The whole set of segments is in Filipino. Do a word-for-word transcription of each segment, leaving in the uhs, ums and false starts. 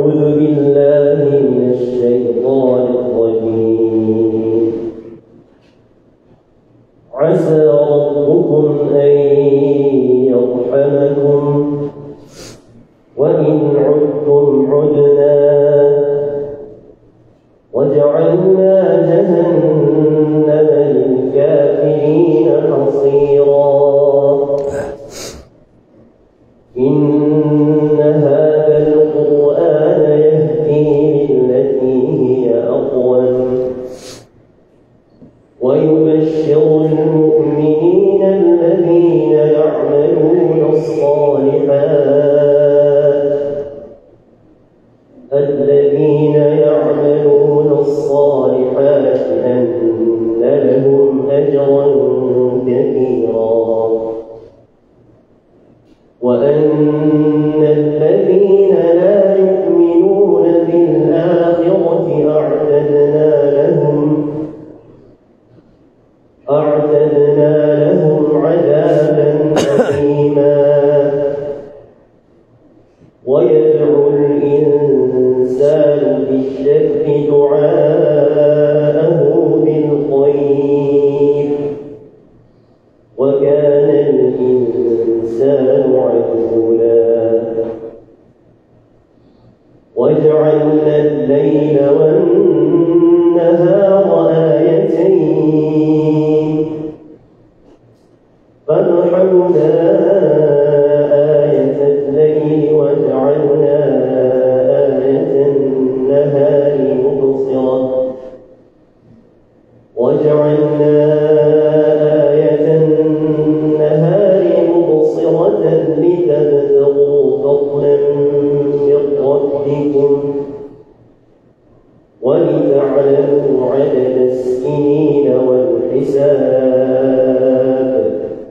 أعوذ بالله من الشيطان الرجيم عسى ربكم أن يرحمكم وإن عدتم عدنا وجعلنا جهنم للكافرين حصيرا إن هذا القرآن يهدي للتي هي أقوم ويبشر المؤمنين الذين يعملون الصالحات الذين يعملون الصالحات أن لهم أجرا كبيرا وأن الذين لا يؤمنون بالآخرة أعتدنا لهم أعتدنا لهم عذابا أليما ويدعو الإنسان بالشر دعاءه بالخير وكان الإنسان عجولا وجعلنا الليل والنهار آيتين فمحونا آية الليل وجعلنا آية النهار مبصرة وجعلنا آية النهار مبصرة لتبتغوا فضلا من ربكم ولتعلموا عدد السنين والحساب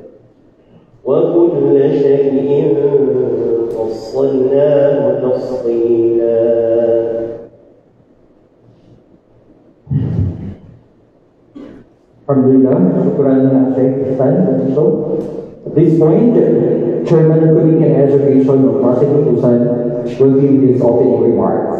وكل شيء فصلناه تفصيلا. Alhamdulillah, syukuran Syekh Ihsan. At this point, Chairman of Committee on Education of Martin Utusan will give his opening remarks.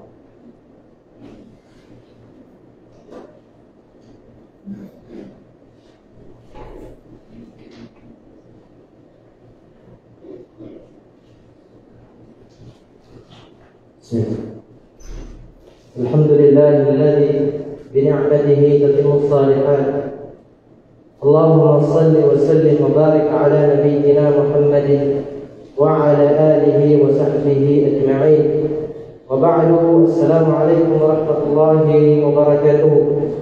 Alhamdulillah alladhi بنعمته تتم الصالحات اللهم صل وسلم وبارك على نبينا محمد وعلى آله وصحبه أجمعين وبعد السلام عليكم ورحمة الله وبركاته.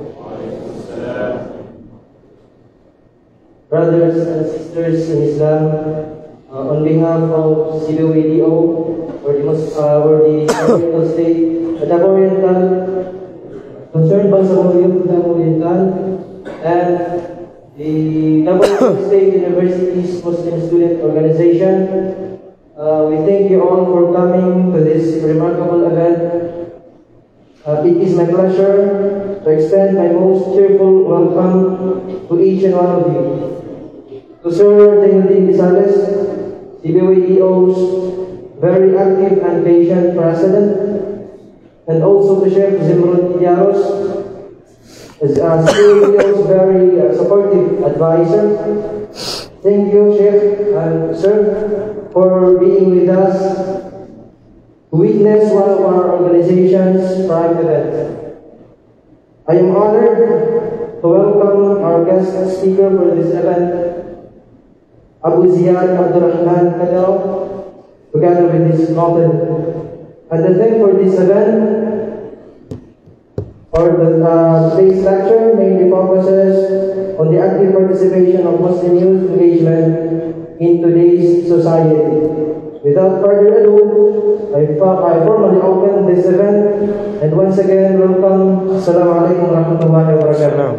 Brothers and sisters in Islam, uh, on behalf of C B O E D O or the, uh, or the Oriental State, Davao Oriental, Concerned Bangsamoro Youth Oriental, and the Davao State University's Muslim Student Organization, uh, we thank you all for coming to this remarkable event. Uh, it is my pleasure to extend my most cheerful welcome to each and one of you. To Sir Daniel Gonzalez, C B O E D O's very active and patient president, and also to Chef Zimron Tillaros, as uh, C B O E D O's very uh, supportive advisor. Thank you, Chef and Sir, for being with us to witness one of our organization's prime event. I am honored to welcome our guest speaker for this event, Abu Ziyad Abdurrahman Kadao, together with his company. And the theme for this event, or the uh, today's lecture, mainly focuses on the active participation of Muslim youth engagement in today's society. Without further ado, I, I formally open this event, and once again, welcome. Assalamu alaikum warahmatullahi wabarakatuh.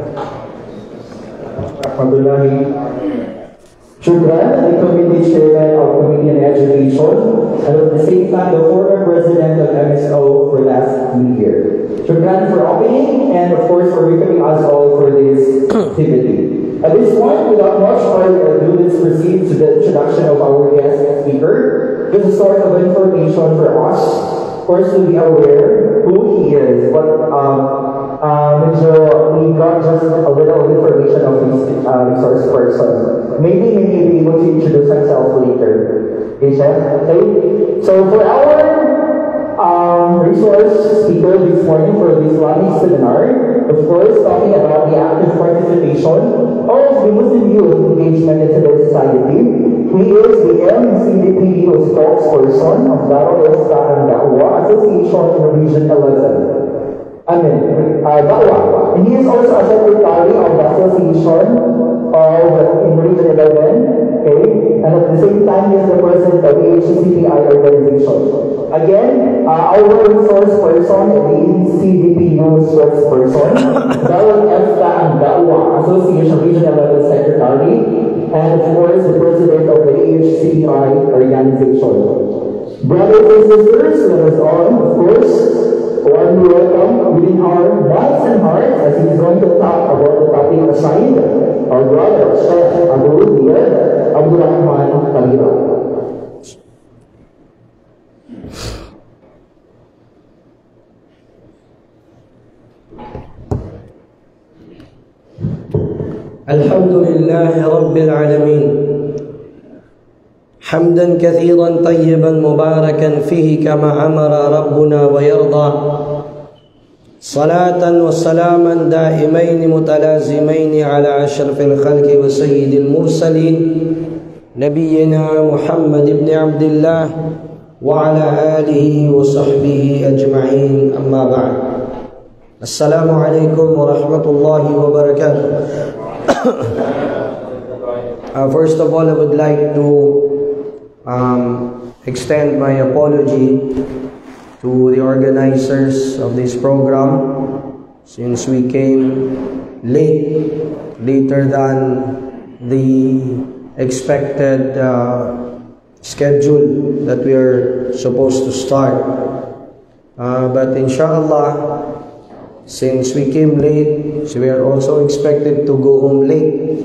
Alhamdulillah. Shukran, the committee chairman of Committee on Education, and at the same time the former president of M S O for last year. Shukran for opening, and of course for welcoming us all for this activity. At this point, without much further ado, let's proceed to the introduction of our guest speaker. Just a sort of information for us. course, to be aware who he is. But um, uh, medyo we got just a little information of this uh, resource person. Maybe he may be able to introduce himself later. Okay, Chef? Okay? So for our um, resource speaker this morning for this Islamic seminar, of course, talking about the active participation of the Muslim youth engagement in today's society. He is the M C D P U spokesperson of Darul Islah and Da'wah Association in Region eleven. I mean, uh, Da'wah. And he is also a secretary of the Association of in Region eleven. Okay? And at the same time, he is the president of the H C P I organization. Again, uh, our resource person, the M C D P U spokesperson, Darul Islah and Da'wah Association Region eleven secretary, and of course, the president of the H C P I organization. Brothers and sisters, let us all, of course, warmly welcome within our minds and hearts as he is going to talk about the topic assigned, our brother, Sheikh Abu Diyad Abdul Rahman Kabira. الحمد لله رب العالمين حمدا كثيرا طيبا مباركا فيه كما أمر ربنا ويرضى صلاة وسلاما دائمين متلازمين على أشرف الخلق وسيد المرسلين نبينا محمد بن عبد الله وعلى آله وصحبه أجمعين أما بعد السلام عليكم ورحمة الله وبركاته. Uh, first of all, I would like to um, extend my apology to the organizers of this program since we came late, later than the expected uh, schedule that we are supposed to start. Uh, but inshallah, since we came late, so we are also expected to go home late.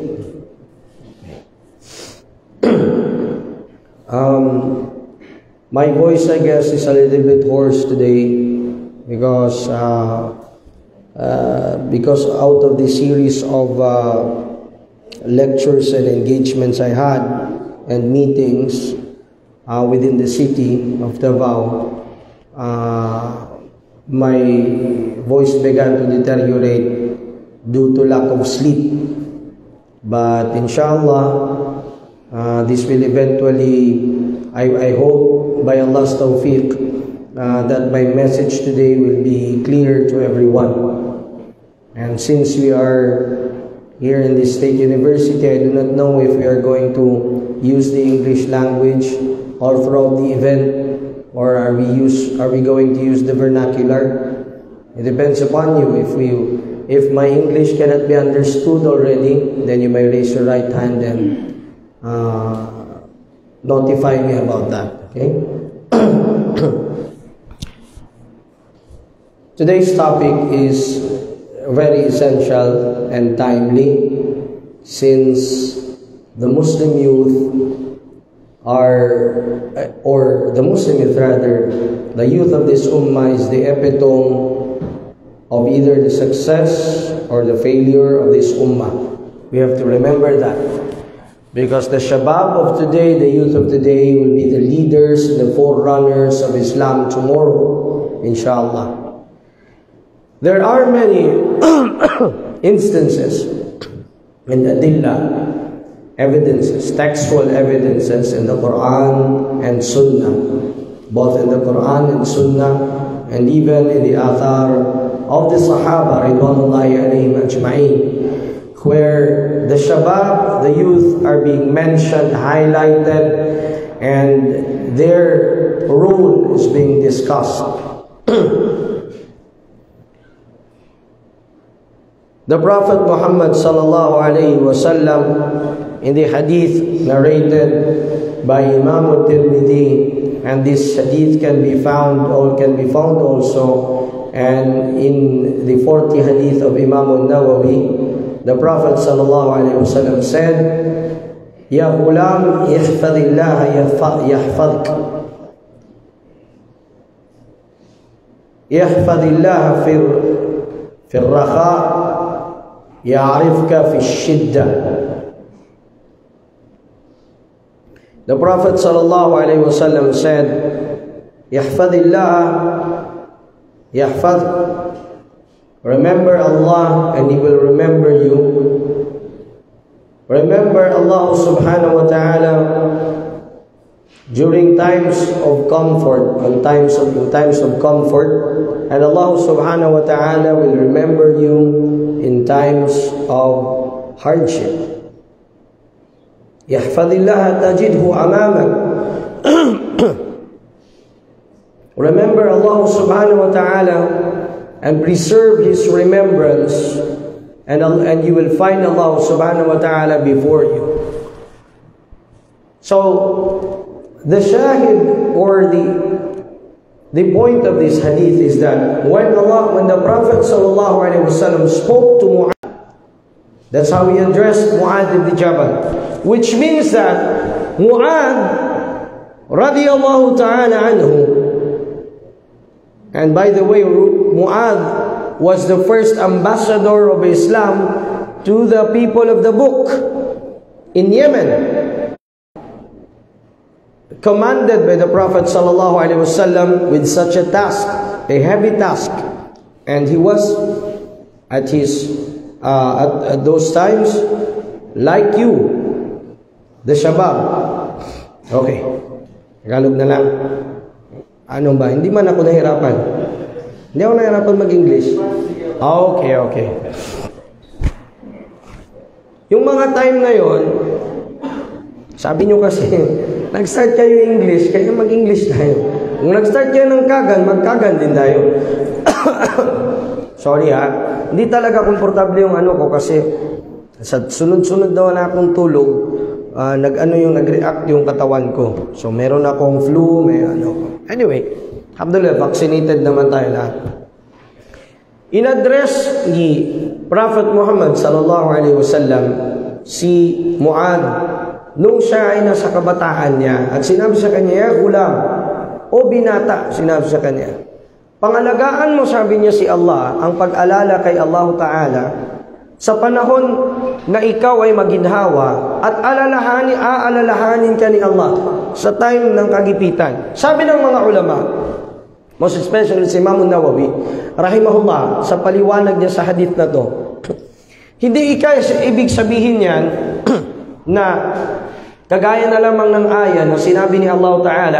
um, my voice, I guess, is a little bit hoarse today because uh, uh, because out of the series of uh, lectures and engagements I had and meetings uh, within the city of Davao, uh, my voice began to deteriorate due to lack of sleep. But inshallah, uh, this will eventually, I, I hope by Allah's tawfiq, uh, that my message today will be clear to everyone. And since we are here in the State University, I do not know if we are going to use the English language all throughout the event, or are we use are we going to use the vernacular? It depends upon you. If we if my English cannot be understood already, then you may raise your right hand and uh, notify me about that. Okay. Today's topic is very essential and timely, since the Muslim youth are, or the Muslim youth rather, the youth of this ummah is the epitome of either the success or the failure of this ummah. We have to remember that. Because the shabab of today, the youth of today, will be the leaders, the forerunners of Islam tomorrow, inshallah. There are many instances in adillah, evidences, textual evidences in the Quran and Sunnah, both in the Quran and Sunnah, and even in the athar of the Sahaba, ridwanullahi alayhim ajma'in, where the shabab, the youth, are being mentioned, highlighted, and their role is being discussed. The Prophet Muhammad sallallahu alayhi wa sallam, in the hadith narrated by Imam al-Tirmidhi, and this hadith can be found or can be found also, and in the forty hadith of Imam al-Nawawi, the Prophet sallallahu alayhi wa sallam said, Ya ghulam, ihfadillah yahfadk. ihfadillah fi fi ar-rakha ya'rifka fi ash-shiddah. The Prophet sallallahu alaihi wasallam said, ihfadillah yahfad. Remember Allah and He will remember you. Remember Allah subhanahu wa ta'ala during times of comfort, in times of, in times of comfort, and Allah subhanahu wa ta'ala will remember you in times of hardship. Yahfadillah tajidhu amamak. Remember Allah subhanahu wa ta'ala and preserve His remembrance, and, and you will find Allah subhanahu wa ta'ala before you. So, the shahid or the the point of this hadith is that when Allah, when the Prophet sallallahu alaihi wasallam spoke to Mu'adh, that's how he addressed Mu'adh ibn Jabal, which means that Mu'adh radiyallahu ta'ala anhu. And by the way, Mu'adh was the first ambassador of Islam to the people of the book in Yemen, commanded by the Prophet sallallahu alaihi wasallam with such a task, a heavy task, and he was at his uh, at, at those times like you, the shabab. Okay, Tagalog na lang. Ano ba? Hindi man ako nahirapan. Hindi ako nahirapan mag-English. Okay, okay. Yung mga time na yon, sabi nyo kasi, nag-start kayo English, kaya mag-English tayo. Kung nag-start kayo ng Kagan, mag-Kagan din tayo. Sorry ha. Hindi talaga komportable yung ano ko kasi sa sunod-sunod daw na akong tulog, uh, nag-ano yung nag-react yung katawan ko. So meron akong flu, may ano. Anyway, alhamdulillah, vaccinated naman tayo lahat. In-address ni Prophet Muhammad sallallahu alaihi wasallam si Mu'adh nung siya ay nasa kabataan niya at sinabi sa kanya, ya ulam, o binata, sinabi sa kanya, pangalagaan mo, sabi niya, si Allah, ang pag-alala kay Allah Ta'ala sa panahon na ikaw ay maginhawa at alalahanin, aalalahanin ka ni Allah sa time ng kagipitan. Sabi ng mga ulama, most especially si Imam Nawawi rahimahullah, sa paliwanag niya sa hadith na to, hindi ikay ibig sabihin yan na kagaya na lamang ng aya na sinabi ni Allah Ta'ala,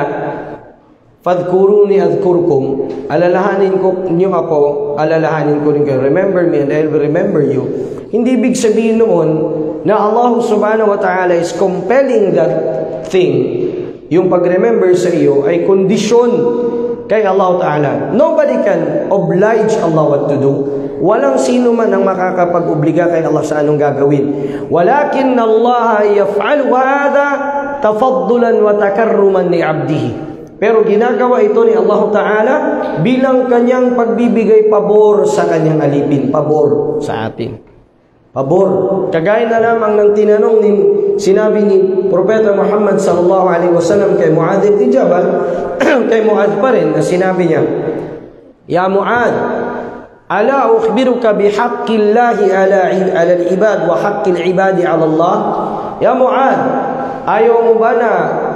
fadhkuruni adhkurkum, alalahanin ko niyo ako, alalahanin ko rin kayo. Remember me and I will remember you. Hindi ibig sabihin noon na Allah subhanahu wa ta'ala is compelling that thing. Yung pag-remember sa iyo ay kondisyon kay Allah Ta'ala. Nobody can oblige Allah what to do. Walang sino man ang makakapag-obliga kay Allah sa anong gagawin. Walakin Allah yaf'al wa hadha tafaddulan wa takarruman li 'abdihi. Pero ginagawa ito ni Allah Ta'ala bilang kanyang pagbibigay pabor sa kanyang alipin. Pabor sa atin. Pabor. Kagaya na lamang ng tinanong ni, sinabi ni Propeta Muhammad sallallahu alaihi wasallam kay Mu'adh ibn Jabal, kay Mu'adh pa rin, na sinabi niya, ya Mu'adh, ala ukhbiruka bihaqqillahi ala, ala al-ibad wa haqqil ibadi ala Allah? Ya Mu'adh, ayaw mo ba na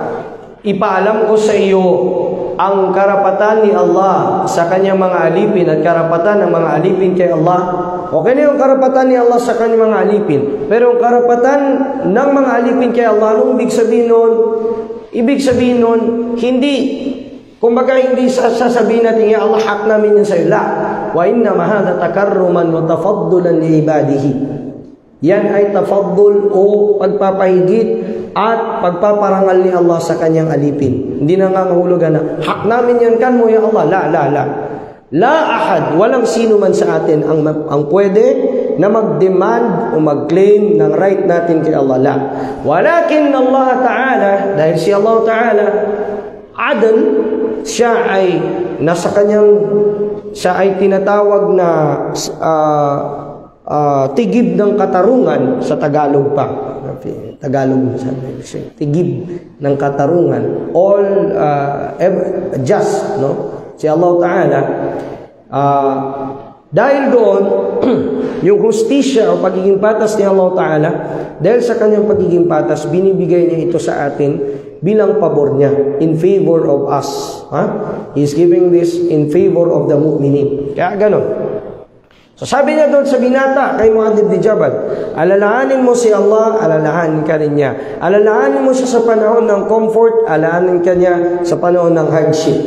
ipaalam ko sa iyo ang karapatan ni Allah sa kanyang mga alipin at karapatan ng mga alipin kay Allah? Okay na yung karapatan ni Allah sa kanyang mga alipin, pero yung karapatan ng mga alipin kay Allah, anong ibig sabihin nun? Ibig sabihin nun, hindi, kumbaga hindi sasabihin natin, ya Allah, hak namin yan sa iyo. La, wa inna mahada takarruman wa tafaddulan li ibadihi. Yan ay tafaddul o pagpapahigit at pagpaparangal ni Allah sa kanyang alipin. Hindi na nga mahulugan na, hak namin yan kan mo, ya Allah. La, la, la. La ahad, walang sino man sa atin ang, ang pwede na mag-demand o mag-claim ng right natin kay Allah. La. Walakin Allah Ta'ala, dahil si Allah Ta'ala, adl, siya ay nasa kanyang, siya ay tinatawag na uh, uh, tigib ng katarungan sa Tagalog pa. Tagalog, tigib ng katarungan. All uh, just, no? Si Allah Ta'ala, Uh, dahil doon, yung hustisya o pagiging patas ni Allah Ta'ala, dahil sa kanyang pagiging patas, binibigay niya ito sa atin bilang pabor niya, in favor of us. Ha? He's giving this in favor of the mu'minin. Kaya ganon. So sabi niya doon sa binata kay Mu'adh ibn Jabal, alalahanin mo si Allah, alalahanin ka rin niya. Alalahanin mo siya sa panahon ng comfort, alalahanin ka niya sa panahon ng hardship.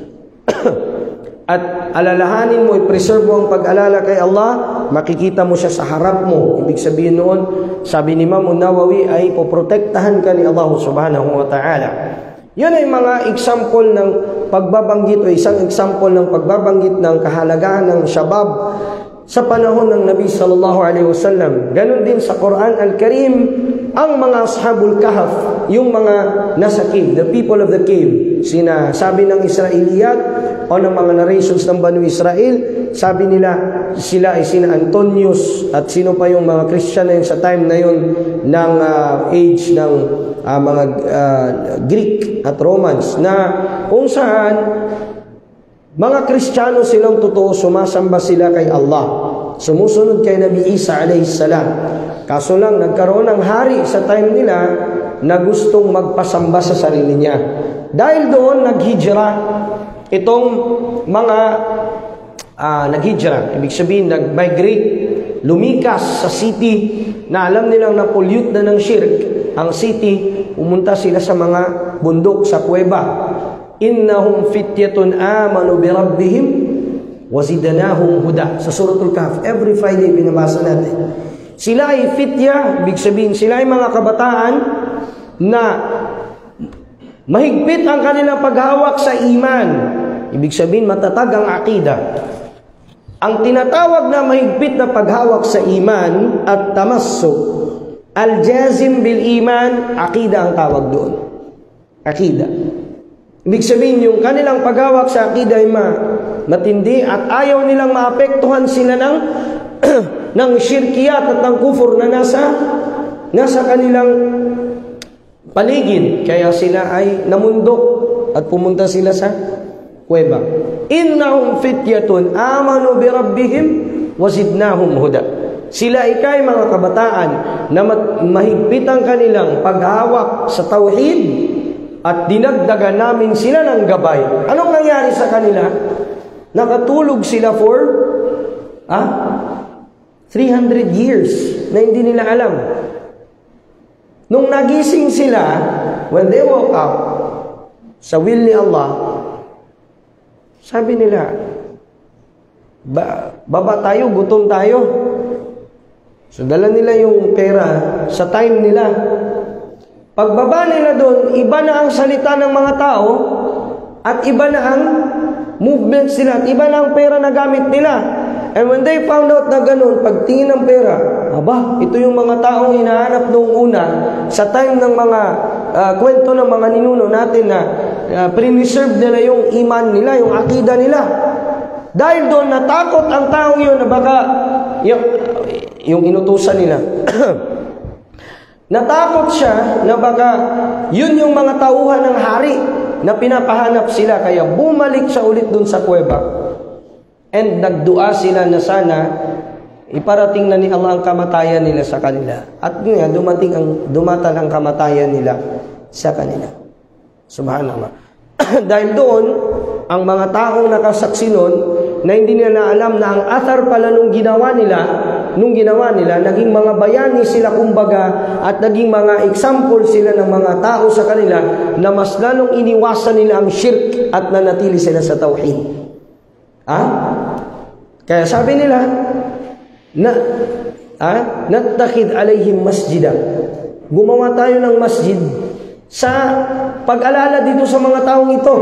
At alalahanin mo, i-preserve mo ang pag-alala kay Allah, makikita mo siya sa harap mo. Ibig sabihin noon, sabi ni Imam Nawawi, ay poprotektahan ka ni Allah subhanahu wa ta'ala. Yun ay mga example ng pagbabanggit o isang example ng pagbabanggit ng kahalagahan ng shabab sa panahon ng Nabi sallallahu alaihi wasallam. Ganon din sa Quran Al-Karim, ang mga ashabul kahf, yung mga nasa cave, the people of the cave, sina sabi ng Israeliyat o ng mga narrations ng Banu Israel, sabi nila sila ay sina Antonius at sino pa yung mga Christian na yun sa time na yun ng uh, age ng uh, mga uh, Greek at Romans, na kung saan mga Kristiyano silang totoo, sumasamba sila kay Allah, sumusunod kay Nabi Isa alayhi salam. Kaso lang, nagkaroon ng hari sa time nila na gustong magpasamba sa sarili niya. Dahil doon, naghijra itong mga uh, naghijra. Ibig sabihin, nag-migrate, lumikas sa city na alam nilang na-pollute na ng shirk ang city. Pumunta sila sa mga bundok, sa kuweba. Innahum fityatun amanu bi rabbihim wazidanahum huda. Sa Suratul Kahf, every Friday binabasa natin. Sila ay fitya, ibig sabihin sila ay mga kabataan na mahigpit ang kanilang paghawak sa iman. Ibig sabihin matatag ang akida. Ang tinatawag na mahigpit na paghawak sa iman at tamassuk, al-jazim bil iman, akida ang tawag doon. Akida. Ibig sabihin yung kanilang paghawak sa akida ay ma matindi at ayaw nilang maapektuhan sila ng ng syirkiyat at ng kufur na nasa nasa kanilang paligid. Kaya sila ay namundok at pumunta sila sa kuweba. Innahum fityatun amanu bi rabbihim wazidnahum huda. Sila ikay mga kabataan na mahigpit ang kanilang paghawak sa tauhid at dinagdagan namin sila ng gabay. Anong nangyari sa kanila? Nakatulog sila for ah, three hundred years na hindi nila alam. Nung nagising sila, when they woke up, sa will ni Allah, sabi nila, ba, baba tayo, gutom tayo. So dala nila yung pera sa time nila. Pagbaba nila doon, iba na ang salita ng mga tao at iba na ang movements nila at iba na ang pera na gamit nila. And when they found out na ganun, pagtingin ng pera, aba, ito yung mga taong hinahanap noong una sa time ng mga uh, kwento ng mga ninuno natin na uh, preserve nila yung iman nila, yung akida nila. Dahil doon, natakot ang taong yun na baka yung, yung inutusan nila. Natakot siya na baka yun yung mga tauhan ng hari na pinapahanap sila. Kaya bumalik siya ulit dun sa kuweba. And nagdua sila na sana iparating na ni Allah ang kamatayan nila sa kanila. At nga, dumating ang, dumatan ang kamatayan nila sa kanila. Subhanallah. Dahil doon, ang mga taong nakasaksi nun, na hindi nila alam na ang athar pala nung ginawa nila, nung ginawa nila, naging mga bayani sila kumbaga, at naging mga example sila ng mga tao sa kanila, na mas lalong iniwasan nila ang shirk at nanatili sila sa tauhid. Ah? Kaya sabi nila, na, ah, nattakhid alayhim masjida. Gumawa tayo ng masjid sa pag-alala dito sa mga taong ito,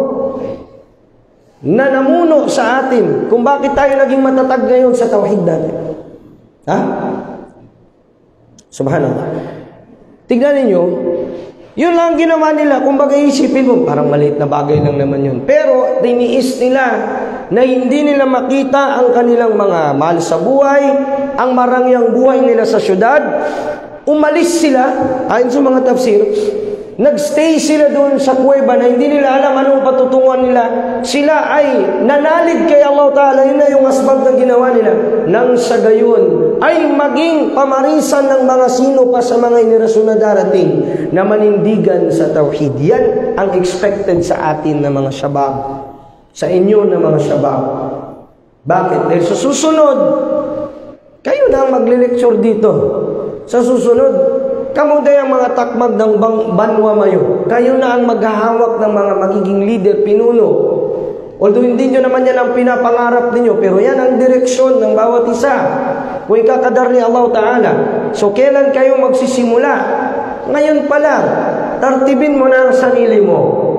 na namuno sa atin kung bakit tayo naging matatag ngayon sa tauhid natin. Ha? Subhanallah. Tignan ninyo, yun lang ginawa nila. Kung bagay isipin mo, parang maliit na bagay lang naman yun. Pero tiniis nila na hindi nila makita ang kanilang mga mahal sa buhay, ang marangyang buhay nila sa syudad. Umalis sila, ayon sa mga tafsir, nagstay sila doon sa kuweba na hindi nila alam anong patutunguhan nila sila ay nanalig kay Allah Ta'ala. Yun na yung asbab na ginawa nila. Nang sa gayon ay maging pamarisan ng mga sino pa sa mga henerasyon na darating na manindigan sa tauhid. Yan ang expected sa atin na mga syabab. Sa inyo na mga syabab. Bakit? Dahil sa susunod, kayo na ang magle-lecture dito. Sa susunod, kamu day ang mga takmag ng banwa mayo. Kayo na ang maghahawak ng mga magiging leader, pinuno. Although hindi nyo naman yan ang pinapangarap ninyo, pero yan ang direksyon ng bawat isa. Kung ikakadar ni Allah Ta'ala. So, kailan kayo magsisimula? Ngayon pa lang, tartibin mo na ang sarili mo.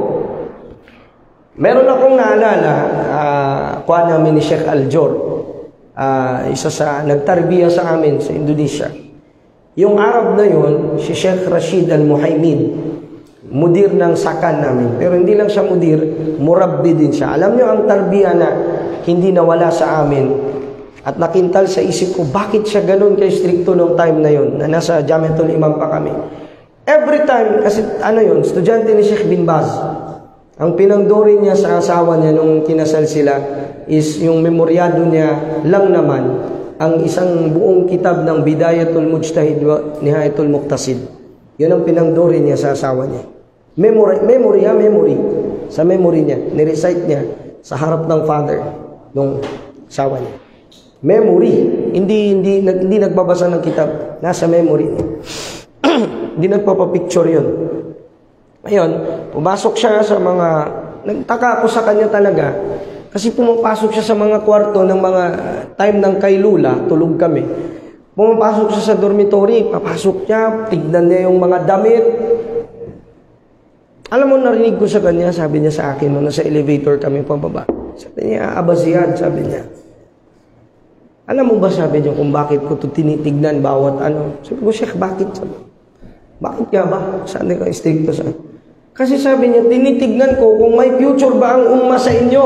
Meron akong naalala, uh, kuha namin ni Sheikh Aljor. Uh, isa sa nagtarbiya sa amin sa Indonesia. Yung Arab na yun, si Sheikh Rashid Al-Muhaimid, mudir ng sakan namin. Pero hindi lang siya mudir, murabbi din siya. Alam nyo ang tarbiya na hindi nawala sa amin. At nakintal sa isip ko, bakit siya ganun kay stricto nung time na yun, na nasa Jamiatul Imam pa kami. Every time, kasi ano yun, estudyante ni Sheikh Bin Baz. Ang pinangdori niya sa asawa niya nung kinasal sila is yung memoryado niya lang naman ang isang buong kitab ng Bidayatul Mujtahid wa Nihayatul Muqtasid. Yun ang pinangdori niya sa asawa niya. Memory, memory ha, memory. Sa memory niya, nirecite niya sa harap ng father nung asawa niya. Memory. Hindi, hindi, hindi nagbabasa ng kitab. Nasa memory niya. Hindi nagpapapicture yun. Ayun, pumasok siya sa mga, nagtaka ako sa kanya talaga, kasi pumapasok siya sa mga kwarto ng mga time ng kailula, tulog kami. Pumapasok siya sa dormitory, papasok niya, tignan niya yung mga damit. Alam mo, narinig ko sa kanya, sabi niya sa akin, nung nasa elevator kami pababa. Sabi niya, abasiyad, sabi niya. Alam mo ba, sabi niya, kung bakit ko ito tinitignan bawat ano? Sabi ko, Sheikh, bakit? Sabi, bakit nga ba? Saan ka stricto sa? Kasi sabi niya, tinitignan ko kung may future ba ang umma sa inyo.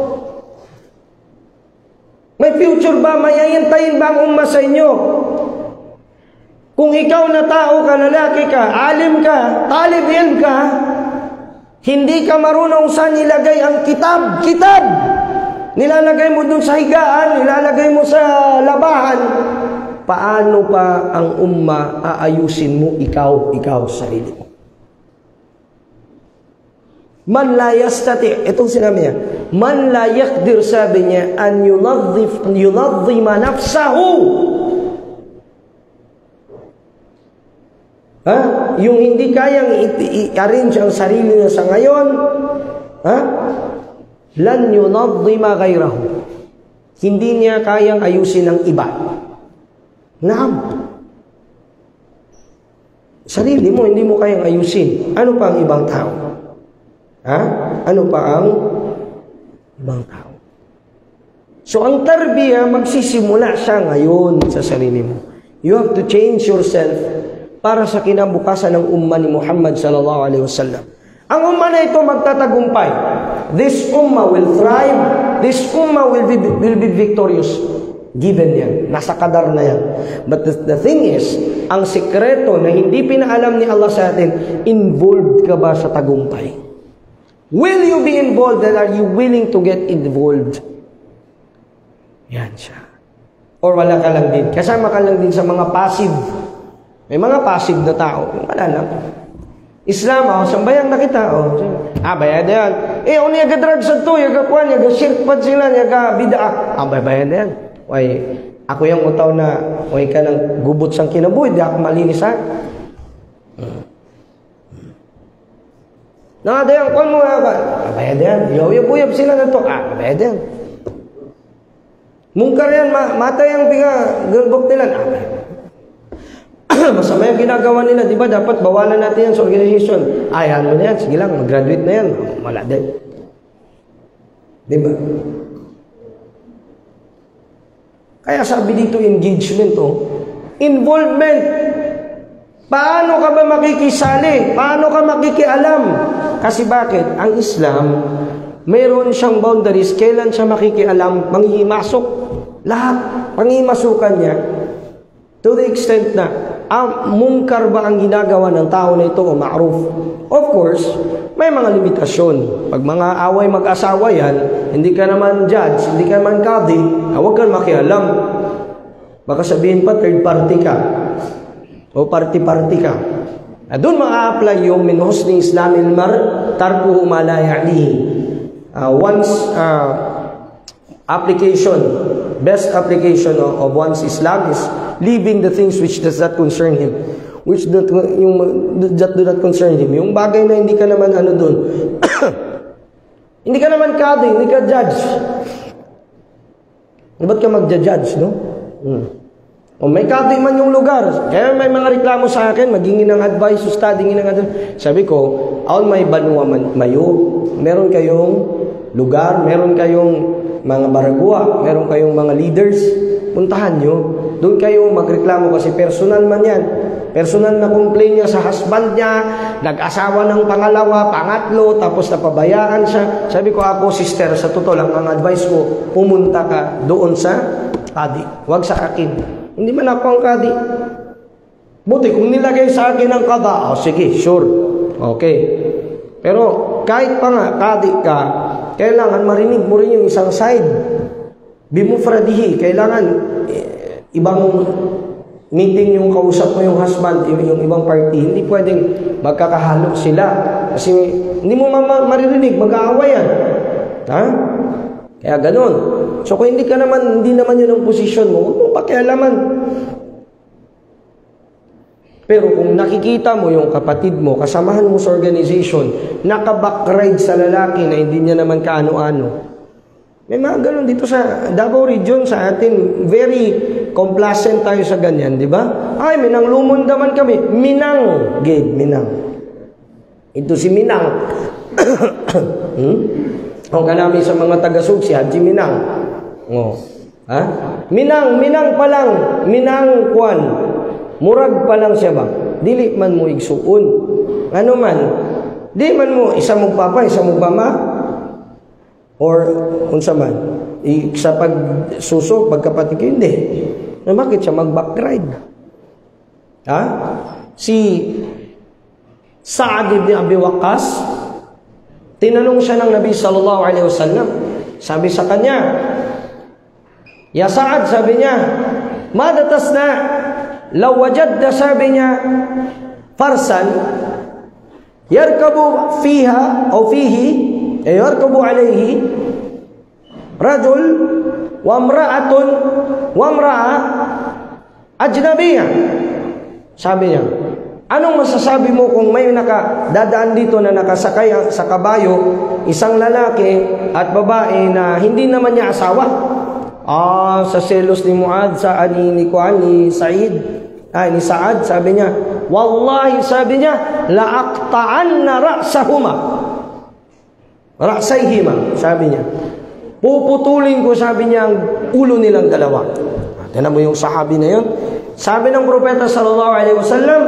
May future ba? Mayayantayin ba ang umma sa inyo? Kung ikaw na tao ka, lalaki ka, alim ka, talib ilm ka, hindi ka marunong saan nilagay ang kitab. Kitab! Nilalagay mo dun sa higaan, nilalagay mo sa labahan. Paano pa ang umma aayusin mo ikaw, ikaw, sarili mo? Man la yastati, itong sinabi niya, man la yaqdir, sabi niya, an yunadhif, yunadhima nafsahu. Ha? Yung hindi kayang i-arrange ang sarili niya sa ngayon, ha? Lan yunadhima ghayrahu. Hindi niya kayang ayusin ang iba. Naam. Sarili mo, hindi mo kayang ayusin. Ano pa ang ibang tao? Ha? Ano pa ang ibang tao? So, ang tarbiya, magsisimula siya ngayon sa sarili mo. You have to change yourself para sa kinabukasan ng umma ni Muhammad sallallahu alaihi wasallam. Ang umma na ito magtatagumpay. This umma will thrive. This umma will be, will be victorious. Given yan. Nasa kadar na yan. But the, the thing is, ang sikreto na hindi pinaalam ni Allah sa atin, involved ka ba sa tagumpay? Will you be involved, and are you willing to get involved? Yan siya. Or wala ka lang din. Kasama ka lang din sa mga passive. May mga passive na tao. Wala lang. Islam, oh, sambayang na kita. Oh. Ah, bayad yan. Eh, o niya ga-drugs sa to, yaga kwan, yaga shirkpad sila, yaga bida. Ah, bayad yan. Way, ako yung utaw na, way ka ng gubot sang kinabuhi, di ako malinis ha. Nakadayang, kung mo nga ba? Bayad yan. Yaw-yab-uyab sila na to. Ah, bayad yan. Mungkar yan, ma matay ang pinga, galbok nila. Ah, bayad. Masama yung ginagawa nila, di ba? Dapat bawalan natin yan sa organization. Ay, ano na yan? Sige lang, mag-graduate na yan. Wala din. Di ba? Kaya sabi dito, engagement, oh. Involvement. Paano ka ba makikisali? Paano ka makikialam? Kasi bakit? Ang Islam, mayroon siyang boundaries. Kailan siya makikialam? Manghihimasok. Lahat. Panghimasukan niya. To the extent na, ah, mungkar ba ang ginagawa ng tao na ito o ma'ruf? Of course, may mga limitasyon. Pag mga away mag-asawa yan, hindi ka naman judge, hindi ka naman kadi, ah, huwag kang makialam. Baka sabihin pa, third party ka. O party-party ka. Ah, doon ma-apply yung min husni islamil mar, tarkuhu ma la ya'nihi. Uh, once, uh, application, best application of, of one's Islam is leaving the things which does not concern him. Which do, yung, that do not concern him. Yung bagay na hindi ka naman ano doon. Hindi ka naman kadi, hindi ka judge. Ba't ka magja-judge, no? Hmm. O may kadi man yung lugar. Kaya may mga reklamo sa akin, magingin ng advice, studying ng advice. Sabi ko, aon may banwa man, mayo. Meron kayong lugar, meron kayong mga baragwa, meron kayong mga leaders. Puntahan nyo. Doon kayo magreklamo kasi personal man yan. Personal na complain niya sa husband niya, nag-asawa ng pangalawa, pangatlo, tapos napabayaan siya. Sabi ko, ako sister, sa totoo lang, ang advice ko, pumunta ka doon sa kadi. Huwag sa akin. Hindi man ako ang kadi. Buti, kung nilagay sa akin ang kada, oh, sige, sure. Okay. Pero kahit pa nga, kadi ka, kailangan marinig mo rin yung isang side. Bimufradihi, kailangan eh, ibang meeting yung kausap mo yung husband, yung ibang party, hindi pwedeng magkakahalo sila. Kasi hindi mo ma maririnig, mag-aaway yan. Ha? Kaya ganun. So kung hindi ka naman, hindi naman yun ang posisyon mo, huwag mo pakialaman. Pero kung nakikita mo yung kapatid mo, kasamahan mo sa organization, nakabakride sa lalaki na hindi niya naman kaano-ano, may mga ganun dito sa Davao Region sa atin, very complacent tayo sa ganyan, di ba? Ay, Minang lumundaman kami. Minang, Gabe, Minang. Ito si Minang. hmm? Ang kanami sa mga taga-sug, si Haji Minang. Oh. Ha? Minang, Minang pa lang. Minang Kwan. Murag pa lang siya ba? Dili man mo igsuon. Ano man? Di man mo, isa mong papa, isa mong mama. Or, unsa man? I, sa pagsusok, pagkapatid ko, hindi. Na bakit siya mag-backride? Ha? Si Sa'ad ibn Abi Waqqas, tinanong siya ng Nabi sallallahu alaihi wasallam. Sabi sa kanya, Ya Sa'ad, sabi niya, Mada tasna? Law wajadda, sabi niya, farsan, yarkabu fiha, o fihi, eh, yarkabu alayhi, rajul, wa mra'atun, wa mra'a, ajnabiyah. Sabi niya, anong masasabi mo kung may nakadadaan dito na nakasakay sa kabayo, isang lalaki at babae na hindi naman niya asawa? Ah, sa selos ni Muad, sa ani ni Kuan, ni Said, ay ni Saad, sabi niya, wallahi, sabi niya, la'aqta'anna ra'sahuma, ra'sayhima, sabi niya, puputulin ko, sabi niya, ang ulo nilang dalawa. Tignan mo yung sahabi na yun. Sabi ng propeta sallallahu alaihi wasallam,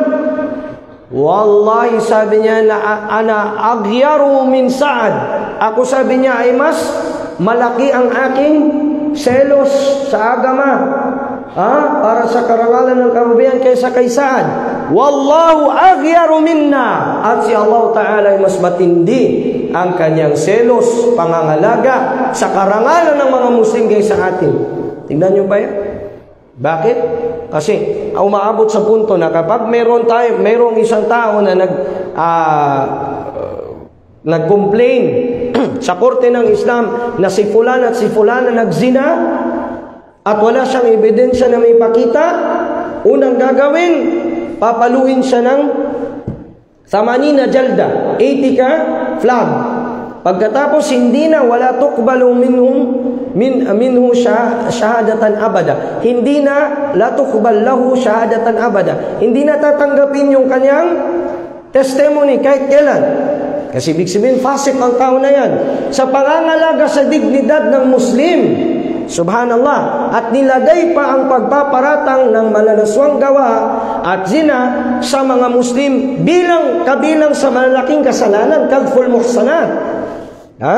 wallahi, sabi niya, na ana aghyaru min Sa'ad. Ako, sabi niya, ay mas malaki ang aking selos sa agama, ha? Para sa karangalan ng karubihan kaysa kay Sa'ad. Wallahu aghyaru minna. At si Allah Ta'ala ay mas matindi ang kanyang selos, pangangalaga sa karangalan ng mga Muslim kaysa atin. Tingnan niyo ba yan? Bakit? Kasi umaabot sa punto na kapag meron tayo, merong isang tao na nag uh, nag-complain sa korte ng Islam na si fulan at si fulana nagzina at wala siyang ebidensya na may pakita, unang gagawin, papaluin siya ng thamanina jalda, eighty ka flag. Pagkatapos hindi na, wala tuqbalu minhum min minhu syahadatan abada. Hindi na, la tuqbal lahu syahadatan abada. Hindi na tatanggapin yung kanyang testimony kahit kailan. Kasi ibig sabihin, fasik ang tao na yan sa pangangalaga sa dignidad ng Muslim. Subhanallah. At nilagay pa ang pagpaparatang ng malalaswang gawa at zina sa mga Muslim bilang kabilang sa malalaking kasalanan, kadful muhsanat. Ha?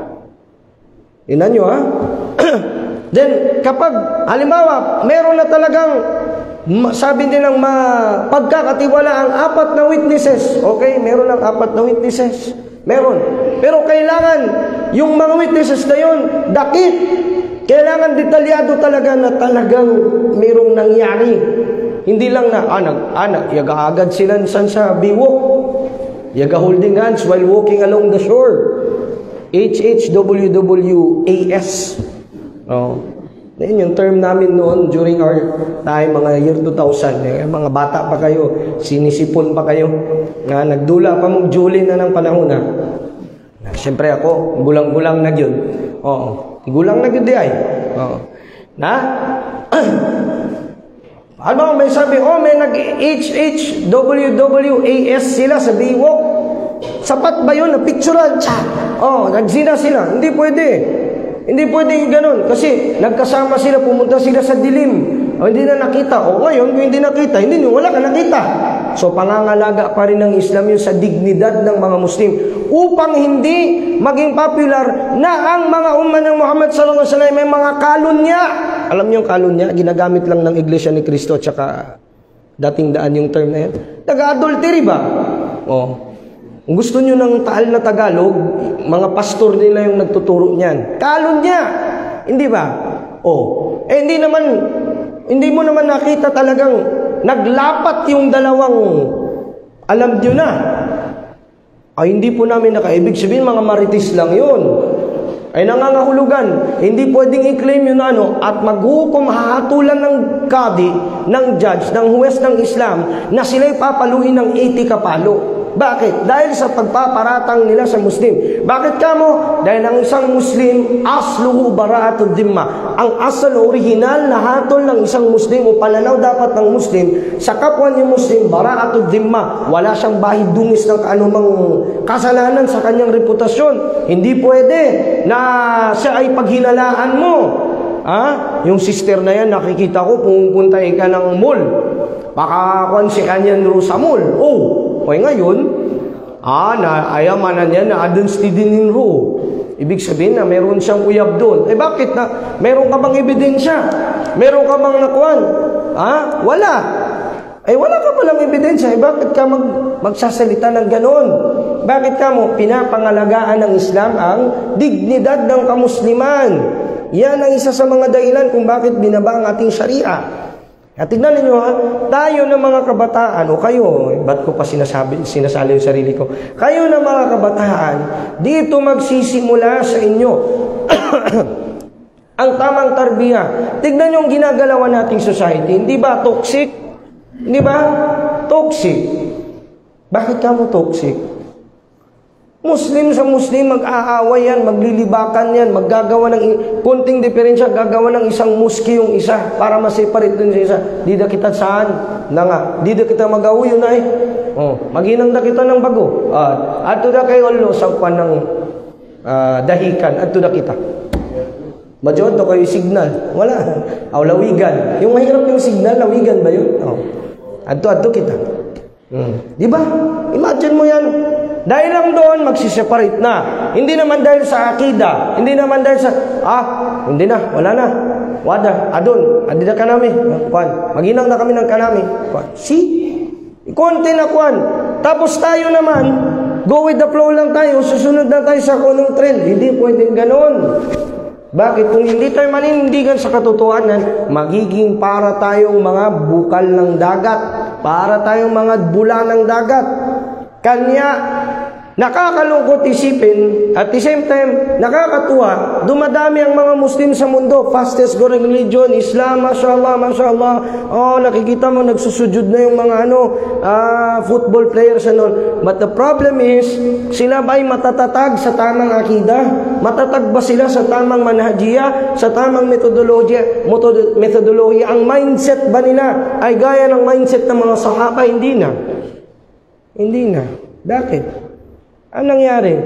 Inan nyo, ha? Then, kapag, halimbawa, meron na talagang Sabi nilang pagkakatiwala ang apat na witnesses. Okay, meron ang apat na witnesses. Meron. Pero kailangan yung mga witnesses na yun, dakit. Kailangan detalyado talaga na talagang mayroong nangyari. Hindi lang na, anak, anak, yaga agad sila sa biwok. Yaga holding hands while walking along the shore. H H W W A S. Oh. Yan yung term namin noon during our time, mga year two thousand. Eh, mga bata pa kayo, sinisipon pa kayo. Na nagdula pa mong Julie na ng panahon na. Siyempre ako, gulang-gulang na yun. Oo. Gulang na yun di ay. Oo. Na? Ano, may sabi, oh, may nag-H H W W A S sila sa Baywalk. Sapat ba yun? Na-picturean? Oh, nagsina sila. Hindi pwede. Hindi pwedeng ganun. Kasi nagkasama sila, pumunta sila sa dilim. O hindi na nakita. O ngayon, kung hindi nakita, hindi nyo, wala ka nakita. So, pangangalaga pa rin ng Islam yun sa dignidad ng mga Muslim. Upang hindi maging popular na ang mga umma ng Muhammad sallallahu alaihi wasallam may mga kalunya. Alam niyo yung kalunya? Ginagamit lang ng Iglesia ni Cristo at saka dating daan yung term na yan. Taga-adultery ba? O. Kung gusto nyo ng taal na Tagalog, mga pastor nila yung nagtuturo niyan. Kalunya! Hindi ba? Oh. Eh, hindi naman, hindi mo naman nakita talagang naglapat yung dalawang, alam nyo na. Ay, hindi po namin nakaibig sabihin, mga marites lang yun. Ay, nangangahulugan. Hindi pwedeng i-claim yun ano, at maghukom, hahatulan ng kadi, ng judge, ng huwes ng Islam, na sila'y papaluin ng eighty kapalo. Bakit? Dahil sa pagpaparatang nila sa Muslim. Bakit kamo? Dahil ang isang Muslim, asluhu bara'atud dhimma. Ang asal original na hatol ng isang Muslim o pananaw dapat ng Muslim, sa kapwa niya Muslim, bara'atud dhimma. Wala siyang bahid dungis ng anumang kasalanan sa kanyang reputasyon. Hindi pwede na siya ay paghinalaan mo. Ha? Yung sister na yan, nakikita ko, pumunta ka ng mall. Pakakakuan si kanyan ro sa mall. Oh! Okay, ngayon, ah, na, ayamanan niya na adun stidinin ro. Ibig sabihin na meron siyang uyab doon. Eh bakit na? Meron ka bang ebidensya? Meron ka bang nakuan? Ah, wala. Eh wala ka palang ebidensya. Eh bakit ka mag, magsasalita ng ganon? Bakit ka mo? Pinapangalagaan ng Islam ang dignidad ng kamusliman. Yan ang isa sa mga dahilan kung bakit binaba ang ating sharia. At tignan ninyo ha, tayo ng mga kabataan, o kayo, ba't ko pa sinasabi, sinasali yung sarili ko, kayo ng mga kabataan, dito magsisimula sa inyo ang tamang tarbiya. Tignan nyo ang ginagalawan nating society, hindi ba toxic? Hindi ba? Toxic. Bakit ka mo toxic? Muslim sa Muslim, mag-aaway yan, maglilibakan yan, maggagawa ng konting diferensya, gagawa ng isang muski yung isa para ma-separate dun sa isa. Di da kita saan? Na nga, di da kita mag-awi yun ay. Oh, maginang da kita ng bago. Uh, ato da kayo lo sa kwan ng uh, dahikan, ato da kita. Madyon to kayo signal. Wala. Aw, lawigan. Yung mahirap yung signal, lawigan ba yun? Oh. Ato, ato kita. Hmm. Di ba? Imagine mo yan. Dahil lang doon, magsiseparate na. Hindi naman dahil sa akida. Hindi naman dahil sa, ah, hindi na, wala na. Wada, adun, adi na kanami. Kwan, maginang na kami ng kanami. Kwan, see? Konti na kwan. Tapos tayo naman, go with the flow lang tayo, susunod na tayo sa kunong trend. Hindi pwedeng ganon. Bakit? Kung hindi tayo maninindigan sa katotohanan, magiging para tayong mga bukal ng dagat. Para tayong mga bula ng dagat. Kanya, nakakalungkot isipin, at the same time, nakakatuwa, dumadami ang mga Muslim sa mundo, fastest growing religion, Islam, mashallah, mashallah, oh, nakikita mo, nagsusujud na yung mga ano, uh, football players and all. But the problem is, sila ba ay matatatag sa tamang akida? Matatag ba sila sa tamang manhajiya, sa tamang metodology, metodology? Ang mindset ba nila ay gaya ng mindset ng mga sahaba? Hindi na. Hindi na. Bakit? Anong nangyari?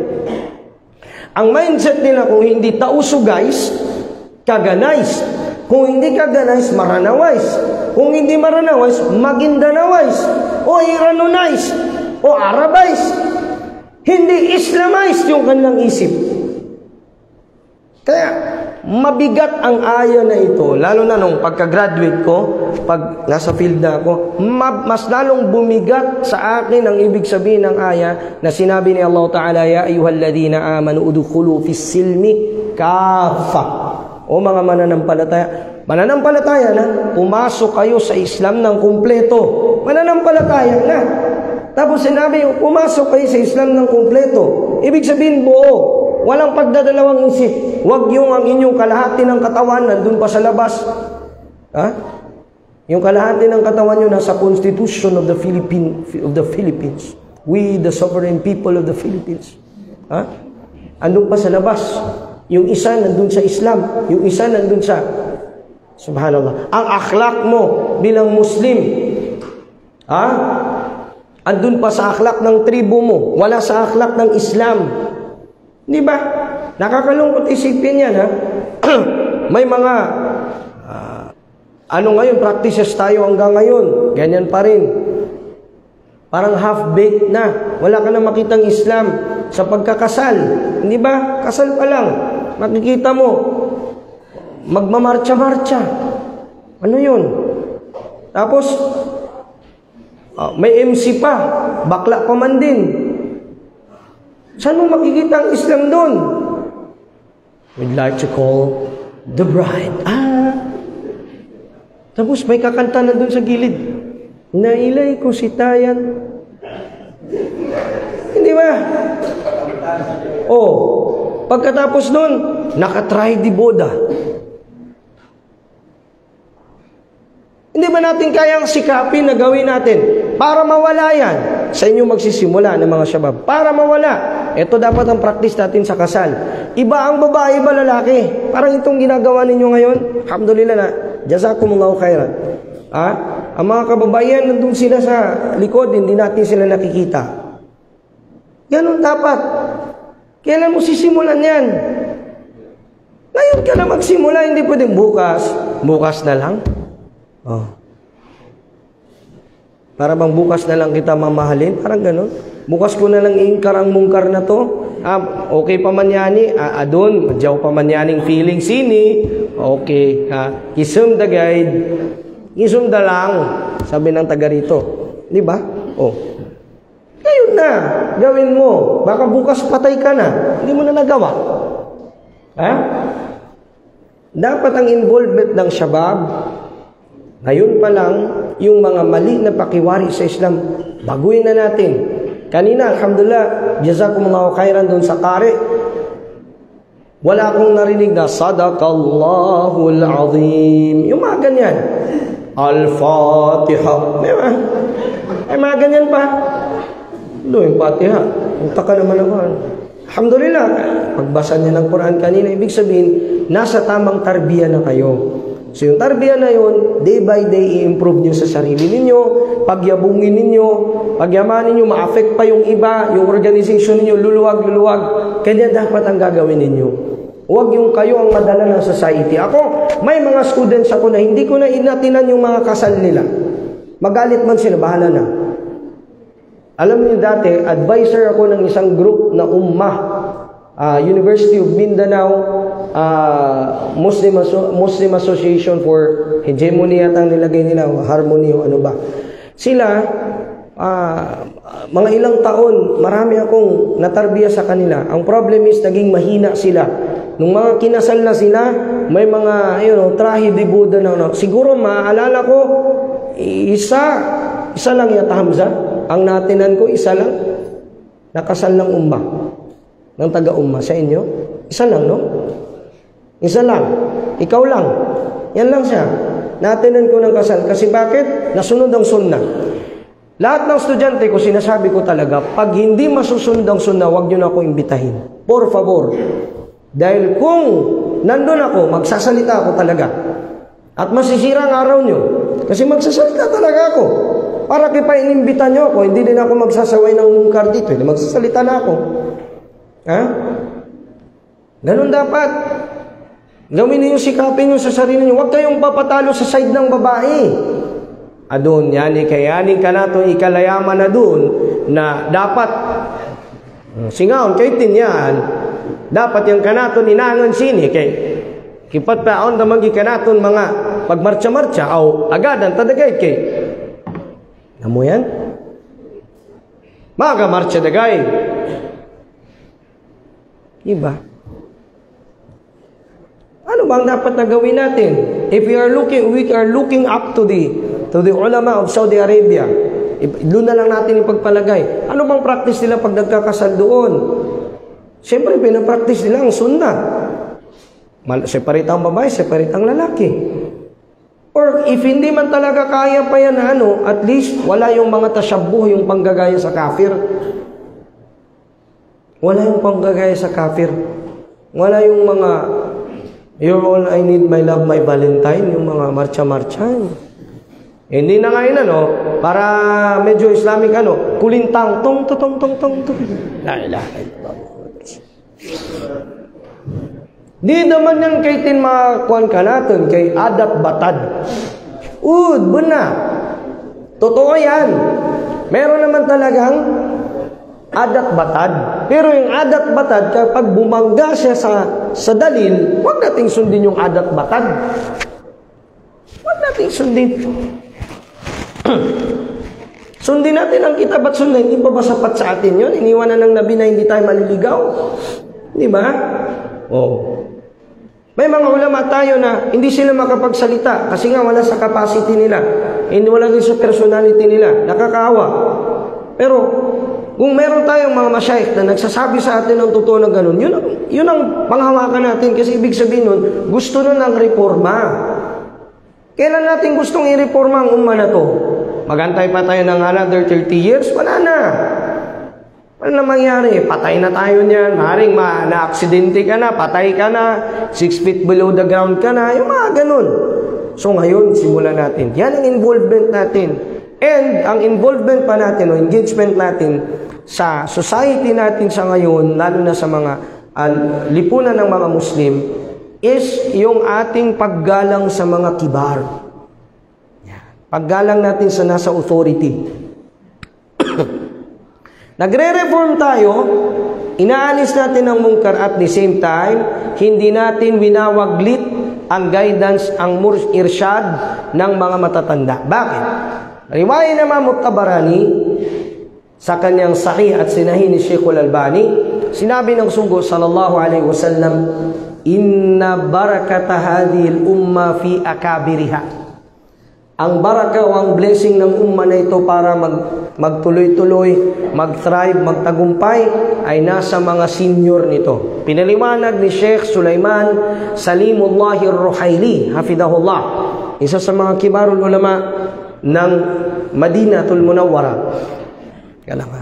Ang mindset nila kung hindi tauso guys, kaganais. Kung hindi kaganais, maranawais. Kung hindi maranawais, magindanawais. O iranonais. O arabais. Hindi Islamized yung kanilang isip. Kaya, mabigat ang aya na ito, lalo na nung pagka-graduate ko, pag nasa field na ako, mas lalong bumigat sa akin ang ibig sabihin ng aya na sinabi ni Allah Ta'ala, Ya ayyuhalladhina amanu udkhulu fis silmi kafa. O mga mananampalataya, mananampalataya na, pumasok kayo sa Islam ng kumpleto. Mananampalataya na. Tapos sinabi, pumasok kayo sa Islam ng kumpleto. Ibig sabihin buo. Walang pagdadalawang isip. Huwag yung ang inyong kalahati ng katawan nandun pa sa labas. Ha? Yung kalahati ng katawan nyo nasa Constitution of the Philippine of the Philippines. We the sovereign people of the Philippines. Ha? Andun pa sa labas. Yung isa nandun sa Islam, yung isa nandun sa Subhanallah. Ang akhlak mo bilang Muslim, ha? Andun pa sa akhlak ng tribo mo, wala sa akhlak ng Islam. Di ba? Nakakalungkot isipin yan, ha? May mga uh, ano ngayon, practices tayo hanggang ngayon. Ganyan pa rin. Parang half-baked na. Wala ka na makitang Islam sa pagkakasal. Hindi ba? Kasal pa lang. Makikita mo, magmamarcha-marcha. Ano yun? Tapos, uh, may M C pa. Bakla pa man din. Saan mo makikita ang Islam doon? We'd like to call the bride. Ah! Tapos may kakanta na doon sa gilid. Nailay ko si Tayan. Hindi ba? Oh, pagkatapos doon, nakatry di boda. Hindi ba natin kayang sikapin na gawin natin para mawala yan? Sa inyo magsisimula ng mga syabab. Para mawala. Ito dapat ang practice natin sa kasal. Iba ang babae, iba lalaki. Parang itong ginagawa ninyo ngayon. Alhamdulillah na. Jazakumullahu khairan. Ah, ang mga kababaihan nandun sila sa likod, hindi natin sila nakikita. Ganun dapat. Kailan mo sisimulan yan? Ngayon ka na magsimula, hindi pwedeng bukas. Bukas na lang. Oh. Para bang bukas na lang kita mamahalin? Parang gano'n. Bukas ko na lang iingkar ang mungkar na to. Ah, okay pa man yani. Ah, adon, madyaw pa man yaning feeling sini. Okay. Ha? Kisum da guide. Kisum da lang. Sabi ng taga rito. Di ba? Oh. Ngayon na. Gawin mo. Baka bukas patay ka na. Hindi mo na nagawa. Ha? Dapat ang involvement ng syabab, ngayon pa lang, yung mga mali na pakiwari sa Islam, baguhin na natin. Kanina, alhamdulillah, jazakumullahu khairan doon sa Kari. Wala akong narinig na, Sadaqallahul Azim. Yung mga ganyan. Al-Fatiha. May mga, may mga ganyan pa. Doon, yung Fatiha. Punta ka naman ako. Alhamdulillah, pagbasa niya ng Quran kanina, ibig sabihin, nasa tamang tarbiya na kayo. So yung tarbiya na yun, day by day, i-improve nyo sa sarili ninyo, pagyabungin ninyo, pagyamanin nyo, ma-affect pa yung iba, yung organization ninyo, luluwag, luluwag. Kaya dapat ang gagawin ninyo. Huwag yung kayo ang madala ng society. Ako, may mga students ako na hindi ko na inatinan yung mga kasal nila. Magalit man sila, bahala na. Alam niyo dati, advisor ako ng isang group na ummah, uh, University of Mindanao, Uh, Muslim, Asso Muslim Association for Hegemony at ang nilagay nila, Harmony o ano ba. Sila, uh, mga ilang taon, marami akong natarbiya sa kanila. Ang problem is, naging mahina sila. Nung mga kinasal na sila, may mga, you know, trahi di Buddha na, no. Siguro, maaalala ko, isa, isa lang yata Hamza. Ang natinan ko, isa lang. Nakasal ng umma. Ng taga-umma sa inyo. Isa lang, no? Isa lang. Ikaw lang. Yan lang siya. Natinan ko ng kasal. Kasi bakit? Nasunod ang sunnah. Lahat ng estudyante ko, sinasabi ko talaga, pag hindi masusunod ang sunnah, huwag nyo na ako imbitahin. Por favor. Dahil kung nandun ako, magsasalita ako talaga. At masisira ang araw nyo. Kasi magsasalita talaga ako. Para kipa inimbita nyo ako, hindi din ako magsasaway ng mungkar dito. Magsasalita na ako. Ha? Ganun dapat. Gawin niyo, sikapin niyo sa sarili niyo. Huwag kayong papatalo sa side ng babae. Adon, yani kayanin ka na itong ikalayaman na doon na dapat singaon, kahit din yan, Dapat yung kanaton inangon sini kay kipat paon damang kanaton mga pagmarcha-marcha aw agadan tadagay kay namo yan maga marcha dagay iba. Ano bang dapat na gawin natin? If we are looking we are looking up to the to the ulama of Saudi Arabia, doon na lang natin ipagpalagay. Ano bang practice nila pag nagkakasal doon? Siyempre, pinapractice nila ang sunnah. Separate ang babae, separate ang lalaki. Or if hindi man talaga kaya pa yan, ano, at least wala yung mga tasyabuh, yung panggagaya sa kafir. Wala yung panggagaya sa kafir. Wala yung mga you're all I need, my love, my Valentine, yung mga marcha-marcha. Hindi na ngayon, ano, para medyo Islamic, ano, kulintang, tong, tong, tong, tong, tong, tong. La ilaha illallah. Di naman yan kay tin makakuan ka natin, kay adat batad. Ud, buna. Totoo yan. Meron naman talagang adat batad. Pero yung adat batad, kapag bumangga siya sa, sa dalil, huwag nating sundin yung adat batad. Huwag nating sundin. Sundin natin ang kitab at sunnah. Hindi pa ba sapat sa atin yun? Iniwanan ng Nabi na hindi tayo maliligaw. Di ba? Oh. May mga ulama tayo na hindi sila makapagsalita kasi nga wala sa capacity nila. Hindi wala din sa personality nila. Nakakaawa. Pero kung meron tayong mga masyayikh na nagsasabi sa atin ng totoo na ganun, yun, yun ang panghawakan natin kasi ibig sabihin nun, gusto nun ng reforma. Kailan natin gustong i-reforma ang umma na to? Magantay pa tayo ng another thirty years? Wala na. Ano na mangyari? Patay na tayo niyan. Maring ma na-aksidente ka na, patay ka na, six feet below the ground ka na, yung mga ganun. So ngayon, simulan natin. Yan ang involvement natin. And ang involvement pa natin o engagement natin sa society natin sa ngayon, lalo na sa mga uh, lipunan ng mga Muslim, is yung ating paggalang sa mga kibar. Paggalang natin sa nasa authority. Nagre-reform tayo, inaalis natin ang mungkar at the same time, hindi natin winawaglit ang guidance, ang irsyad ng mga matatanda. Bakit? Riwaya naman Mutabarani sa kanyang sahih at sinahin ni Sheikh Al-Albani, sinabi ng sugo sallallahu alaihi wasallam, inna barakata hadhil umma fi akabiriha. Ang baraka o ang blessing ng umma na ito para mag, magtuloy-tuloy, mag-thrive, magtagumpay ay nasa mga senior nito. Pinaliwanag ni Sheikh Sulaiman Salimullahi Ar-Ruhaili, hafidahullah, isa sa mga kibarul ulama ng Madinatul Munawwara. Kaya lang ha.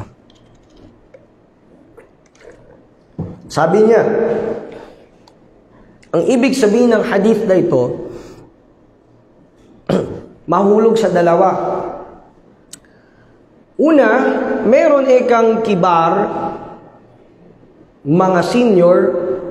Sabi niya, ang ibig sabihin ng hadith na ito, mahulog sa dalawa. Una, meron ikang kibar, mga senior,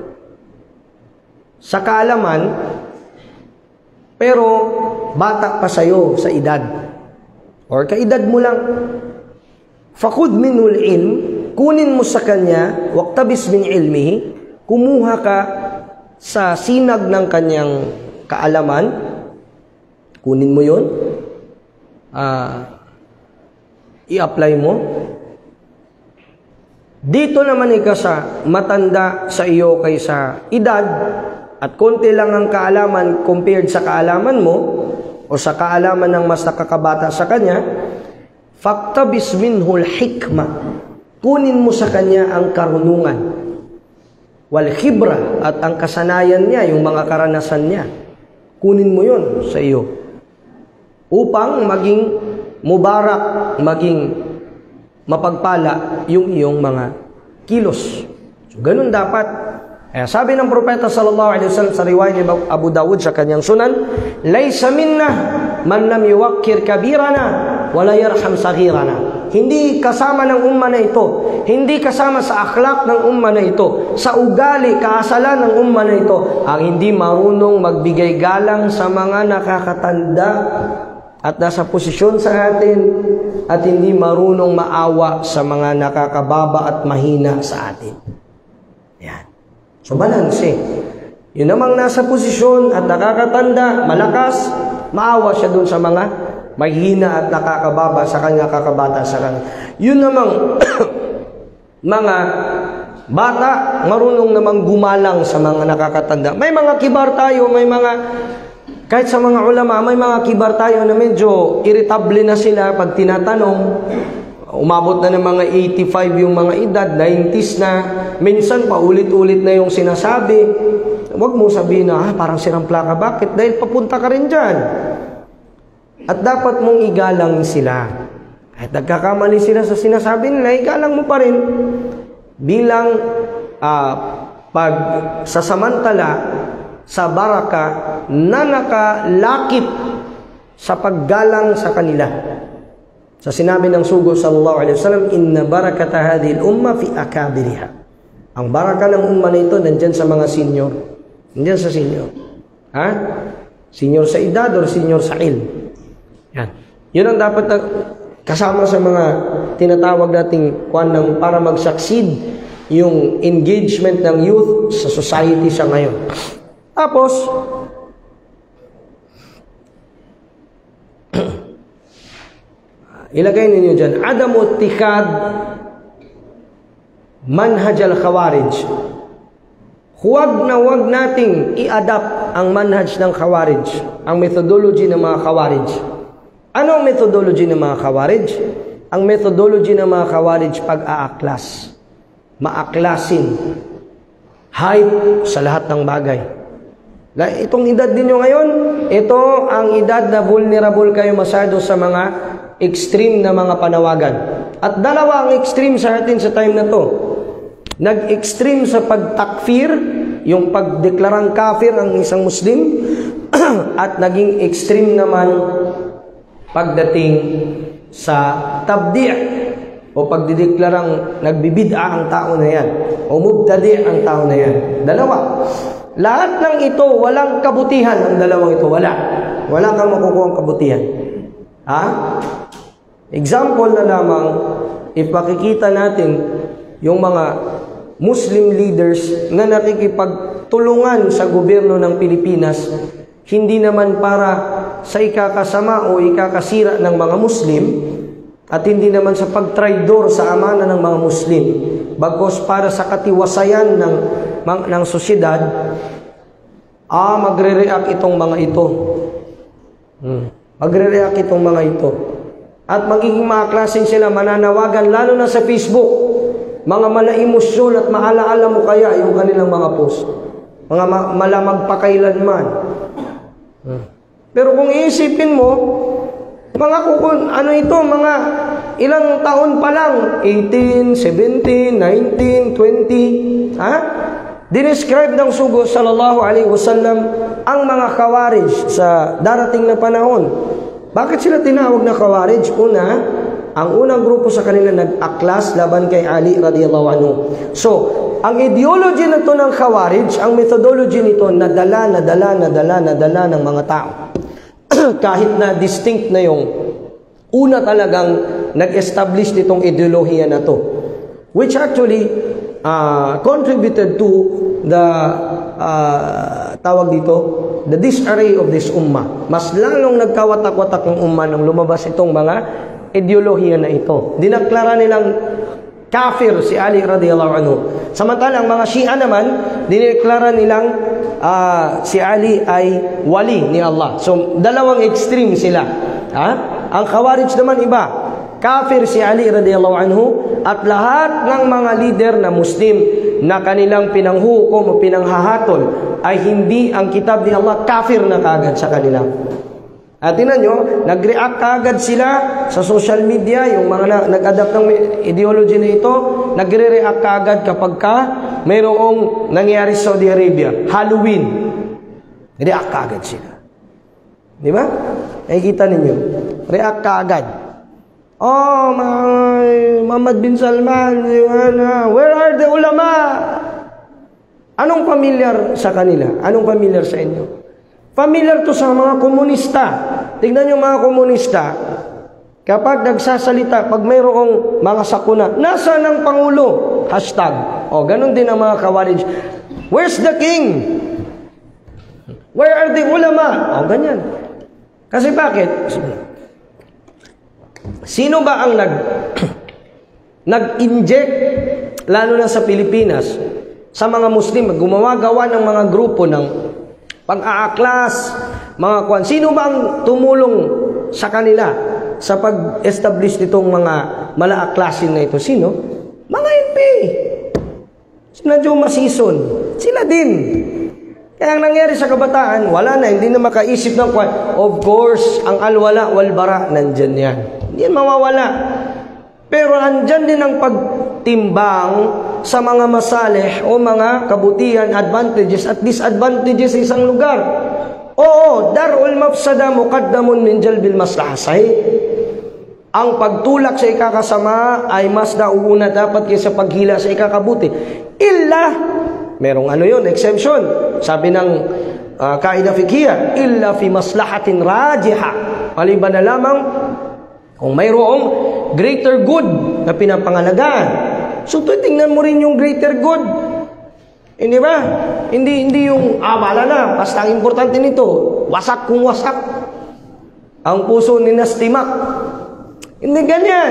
sa kaalaman, pero bata pa sa'yo sa edad. Or kaedad mo lang. Fakud minul ilm, kunin mo sa kanya, waktabis min ilmihi, kumuha ka sa sinag ng kanyang kaalaman, kunin mo yun, uh, i-apply mo. Dito naman ikaw sa matanda sa iyo kaysa edad at konti lang ang kaalaman compared sa kaalaman mo o sa kaalaman ng mas nakakabata sa kanya, faktabis minhul hikma, kunin mo sa kanya ang karunungan, wal khibra, at ang kasanayan niya, yung mga karanasan niya, kunin mo yun sa iyo upang maging mubarak, maging mapagpala yung iyong mga kilos. So, ganun dapat. Eh, sabi ng propeta sallallahu alaihi wasallam sa riwayat ni Abu Dawud sa kanyang sunan, laysa minna man lam yuwakkir kabirana wala yarham saghirana. Hindi kasama ng umma na ito, hindi kasama sa akhlak ng umma na ito, sa ugali, kaasalan ng umma na ito, ang hindi marunong magbigay galang sa mga nakakatanda at nasa posisyon sa atin, at hindi marunong maawa sa mga nakakababa at mahina sa atin. Yan. So, balanse. Yun namang nasa posisyon at nakakatanda, malakas, maawa siya dun sa mga mahina at nakakababa sa kanya, kakabata sa kanya. Yun namang mga bata, marunong namang gumalang sa mga nakakatanda. May mga kibar tayo, may mga, kahit sa mga ulama, may mga kibar tayo na medyo irritable na sila pag tinatanong. Umabot na ng mga eighty-five yung mga edad, nineties na, minsan pa ulit-ulit na yung sinasabi. Huwag mo sabihin na, ah, parang sirampla ka. Bakit? Dahil papunta ka rin dyan. At dapat mong igalang sila. Kahit nagkakamali sila sa sinasabi nila, igalang mo pa rin. Bilang uh, pagsasamantala sa baraka na nakalakip sa paggalang sa kanila. Sa sinabi ng sugo sallallahu alaihi wasallam, inna barakata hadhihi al-umma fi akabiriha. Ang baraka ng umma na ito nandyan sa mga senior. Nandyan sa senior. Ha? Senior sa edad o senior sa ilm. Yan. Yun ang dapat na kasama sa mga tinatawag nating kwan ng para mag-succeed yung engagement ng youth sa society sa ngayon. Tapos, ilagay ninyo dyan, adamu tikad manhaj al-khawarij. Huwag na huwag nating i-adapt ang manhaj ng khawarij, ang methodology ng mga khawarij. Ano ang methodology ng mga khawarij? Ang methodology ng mga khawarij pag-aaklas. Maaklasin. Hype sa lahat ng bagay. Itong edad ninyo ngayon, ito ang edad na vulnerable kayo masyado sa mga extreme na mga panawagan. At dalawa ang extreme sa atin sa time na to. Nag-extreme sa pagtakfir, yung pagdeklarang kafir ang isang Muslim, at naging extreme naman pagdating sa tabdi' o pagdideklarang nagbibid'a ang tao na yan o mubtadi' ang tao na yan. Dalawa. Lahat ng ito, walang kabutihan ang dalawang ito. Wala. Wala kang makukuha ang kabutihan. Ha? Example na lamang, ipakikita natin yung mga Muslim leaders na nakikipagtulungan sa gobyerno ng Pilipinas, hindi naman para sa ikakasama o ikakasira ng mga Muslim, at hindi naman sa pagtraidor sa amana ng mga Muslim, bagkus para sa katiwasayan ng, ng sosyedad, ah, magre-react itong mga ito. Hmm. Magre-react itong mga ito. At magiging mga klaseng sila mananawagan, lalo na sa Facebook, mga mala-emosyon at maalaala mo kaya yung kanilang mga post. Mga ma malamag pa kailanman. Hmm. Pero kung iisipin mo, mga kukun, ano ito, mga ilang taon pa lang, eighteen, seventeen, nineteen, twenty, ha? Dinescribe ng sugo sallallahu alaihi wasallam ang mga khawarij sa darating na panahon. Bakit sila tinawag na khawarij? Una, ang unang grupo sa kanila nag-aklas laban kay Ali radiyallahu anhu. So, ang ideology na to ng khawarij, ang methodology nito, nadala, nadala, nadala, nadala ng mga tao. Kahit na distinct na yung una talagang nag-establish nitong ideolohiya na to, which actually uh, contributed to the uh, tawag dito, the disarray of this ummah. Mas lalong nagkawatak-watak ng ummah nang lumabas itong mga ideolohiya na ito. Dinaklara nilang kafir si Ali radiyallahu anhu. Samantalang mga Shia naman, dineklara nilang uh, si Ali ay wali ni Allah. So, dalawang extreme sila. Ha? Ang Khawarij naman iba. Kafir si Ali radiyallahu anhu at lahat ng mga leader na Muslim na kanilang pinanghukom o pinanghahatol ay hindi ang kitab ni Allah, kafir na kagad sa kanila. At tinan nyo, nag-react kagad sila sa social media, yung mga nag-adapt ng ideology na ito, nagre-react kagad kapag ka mayroong nangyari sa Saudi Arabia, Halloween. React kagad sila. Di ba? Nakikita ninyo. React kagad. Oh, Muhammad bin Salman, where are the ulama? Anong familiar sa kanila? Anong familiar sa inyo? Familiar to sa mga komunista. Tignan nyo mga komunista, kapag nagsasalita, pag mayroong mga sakuna, nasa ng Pangulo? Hashtag. O, ganun din ang mga Khawarij. Where's the king? Where are the ulama? O, ganyan. Kasi bakit? Sino ba ang nag nag-inject, lalo na sa Pilipinas, sa mga Muslim, gumawa-gawa ng mga grupo ng pag-aaklas, mga kwan? Sino ba ang tumulong sa kanila sa pag-establish nitong mga malaaklasin na ito? Sino? Mga N P. Sina Joe Masison. Sila din. Kaya ang nangyari sa kabataan, wala na, hindi na makaisip ng kwan. Of course, ang alwala walbara, nandyan yan. Hindi yan mawawala. Pero nandyan din ang pagtimbang sa mga masalih o mga kabutihan, advantages at disadvantages sa isang lugar. Oo, darul mafsada muqaddamun min jalbil maslahah. Sahih. Ang pagtulak sa ikakasama ay mas nauuna dapat kaysa paghila sa ikakabuti. Illa, merong ano yun, exemption. Sabi ng uh, kaida fiqhiyah, illa fi maslahatin rajiha. Maliban na lamang kung mayroong greater good na pinapangalagaan. So, tingnan mo rin yung greater good. Hindi ba? Hindi, hindi yung, ah, wala na, basta ang importante nito, wasak kung wasak. Ang puso ni Nastimak. Hindi ganyan.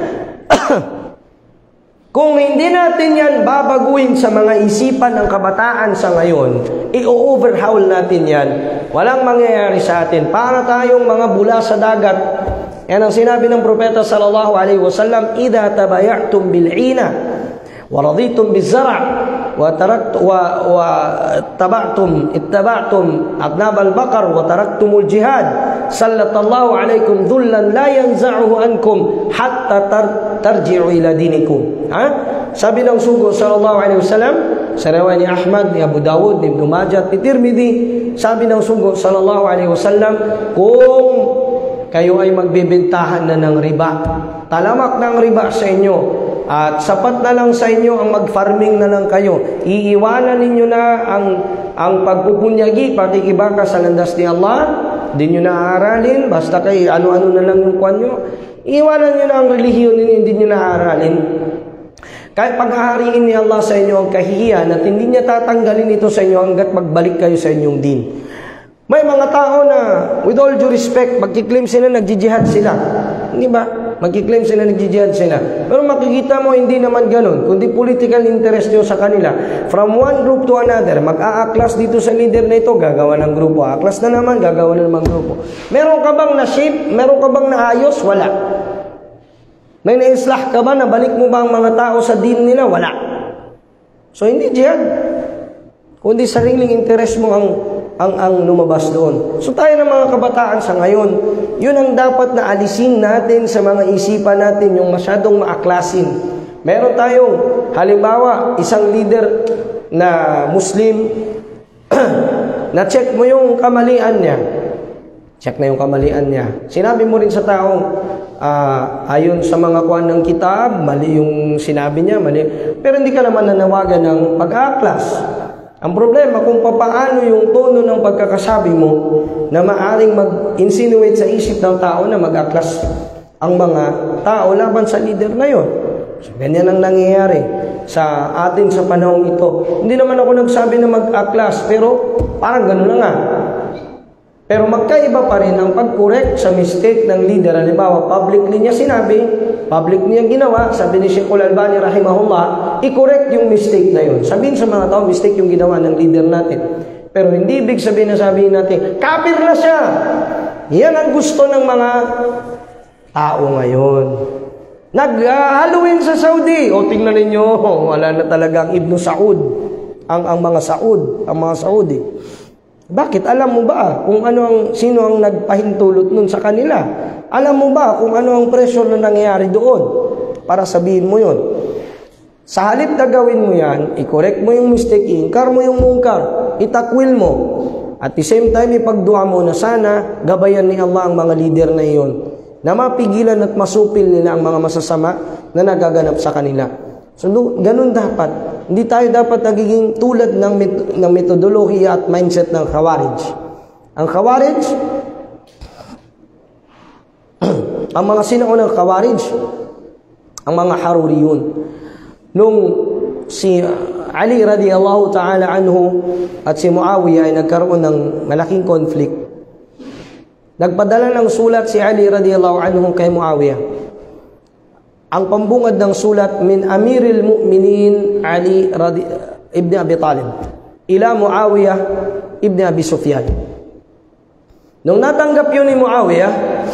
Kung hindi natin yan babaguhin sa mga isipan ng kabataan sa ngayon, i-overhaul natin yan, walang mangyayari sa atin. Para tayong mga bula sa dagat. Yan ang sinabi ng Propeta sallallahu alaihi wasallam, "Idza tabaya'tum bil'ina wa raditum biz-zar' wa taraktum wa, wa taba'tum ittaba'tum abnab al-baqar wa taraktumul jihad, sallallahu alaikum dhullan la yanza'uhu ankum hatta tar, tarji'u ila dinikum." Ha? Sabi ng sugo sallallahu alaihi wasallam sa riwayat ni Ahmad, ni Abu Dawud, ni Ibn Majah, ni Tirmidhi, sabi ng sugo sallallahu alaihi wasallam, kung kayo ay magbibentahan na ng riba, talamak ng riba sa inyo, at sapat na lang sa inyo ang mag-farming na lang kayo, iiwanan ninyo na ang ang pagpupunyagi, pakikibaka sa landas ni Allah, di nyo na aaralin, basta kayo ano-ano na lang yung kwan nyo, iiwanan nyo na ang relihiyon ninyo, hindi nyo na aaralin. Kahit paghahariin ni Allah sa inyo ang kahihiyan at hindi niya tatanggalin ito sa inyo hanggat magbalik kayo sa inyong din. May mga tao na, with all due respect, magkiklaim sila, nagjijihad sila. Hindi ba? Magkiklaim sila, nagjijihad sila. Pero makikita mo, hindi naman ganun. Kundi political interest nyo sa kanila. From one group to another, mag-aaklas dito sa leader na ito, gagawa ng grupo. Aaklas na naman, gagawa na naman grupo. Meron ka bang na-shape? Meron ka bang naayos? Wala. May na-islah ka ba? Nabalik mo ba ang mga tao sa din nila? Wala. So, hindi jihad. Kundi sariling interest mo ang ang ang lumabas doon. So tayo ng mga kabataan sa ngayon, yun ang dapat na alisin natin sa mga isipan natin, yung masyadong maaklasin. Meron tayong, halimbawa, isang leader na Muslim, na-check mo yung kamalian niya. Check na yung kamalian niya. Sinabi mo rin sa taong, uh, ayon sa mga kuwan ng kitab, mali yung sinabi niya, mali. Pero hindi ka naman nanawagan ng pag-aaklas. Ang problema kung papaano yung tono ng pagkakasabi mo na maaring mag-insinuate sa isip ng tao na mag-aklas ang mga tao laban sa leader na yun. So, ganyan ang nangyayari sa atin sa panahong ito. Hindi naman ako nagsabi na mag-aklas, pero parang gano'n na nga. Pero magkaiba pa rin ang pag-correct sa mistake ng leader. Halimbawa, publicly niya sinabi, public niya ginawa, sabi ni Sheikh Al-Albani rahimahullah, i-correct yung mistake na yun. Sabihin sa mga tao, mistake yung ginawa ng leader natin. Pero hindi ibig sabihin na sabihin natin, kafir na siya. Yan ang gusto ng mga tao ngayon. Nag-Halloween sa Saudi. O tingnan ninyo, wala na talagang Ibn Saud. Ang, ang mga Saud, ang mga Saudi. Bakit? Alam mo ba kung ano ang, sino ang nagpahintulot nun sa kanila? Alam mo ba kung ano ang pressure na nangyayari doon? Para sabihin mo yun. Sa halip na gawin mo yan, i-correct mo yung mistake, i-inkar mo yung mungkar, itakwil mo. At the same time, ipagdua mo na sana gabayan ni Allah ang mga leader na iyon, na mapigilan at masupil nila ang mga masasama na nagaganap sa kanila. So, ganun dapat. Hindi tayo dapat nagiging tulad ng, met- ng metodolohiya at mindset ng Khawarij. Ang Khawarij, ang mga sinaunang Khawarij, ang mga Haruriyun. Nung si Ali radiyallahu ta'ala anhu at si Muawiyah ay nagkaroon ng malaking conflict. Nagpadala ng sulat si Ali radiyallahu anhu kay Muawiyah. Ang pambungad ng sulat, min Amiril Mu'minin Ali radi, ibn Abi Talib ila Muawiyah ibn Abi Sufyan. Nung natanggap yun ni Muawiyah,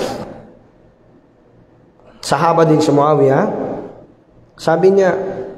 sahaba din si Muawiyah, sabi niya,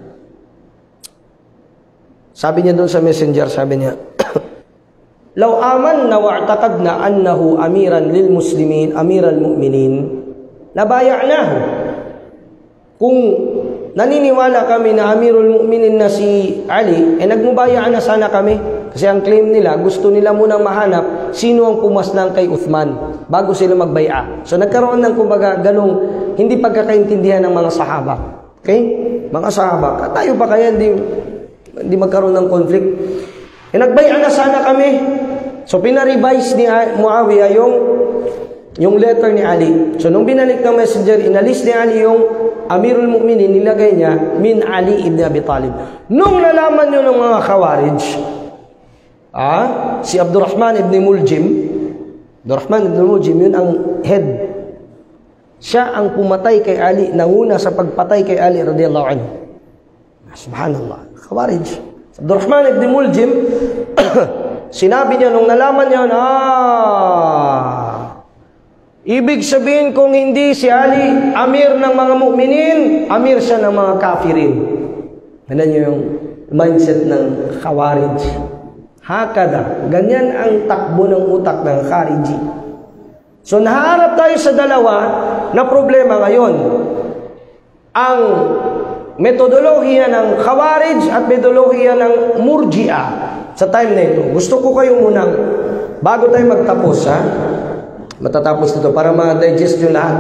sabi niya doon sa messenger, sabi niya, law amanna wa'taqadna annahu amiran lil muslimin, amiral mu'minin, labaya'nahu. Kung naniniwala kami na amirul mu'minin na si Ali, eh nagmubayaan na sana kami. Kasi ang claim nila, gusto nila munang mahanap sino ang pumaslang kay Uthman bago sila magbaya. So nagkaroon ng kumbaga ganong hindi pagkakaintindihan ng mga sahaba. Okay? Mga sahaba, tayo pa kaya hindi, hindi magkaroon ng conflict? Eh nagbaya na sana kami. So pinarevise ni Muawiyah yung yung letter ni Ali. So nung binalik ng messenger, inalis ni Ali yung Amirul Mu'minin, nilagay niya min Ali ibn Abi Talib. Nung nalaman nyo ng mga Khawarij, ah, si Abdurrahman ibn Muljim, Abdurrahman ibn Muljim, yun ang head. Siya ang pumatay kay Ali, nanguna sa pagpatay kay Ali radiyallahu anhu. Subhanallah, Khawarij. Abdurrahman ibn Muljim, sinabi niya nung nalaman niya, ah, ibig sabihin kung hindi si Ali amir ng mga mu'minin, amir siya ng mga kafirin. Ano yung mindset ng Khawarij? Hakada. Ganyan ang takbo ng utak ng Khariji. So naharap tayo sa dalawa na problema ngayon. Ang metodolohiya ng Khawarij at metodolohiya ng Murji'ah sa time na ito. Gusto ko kayo munang, bago tayo magtapos, ha? Matatapos nito para ma-digest nyo lahat.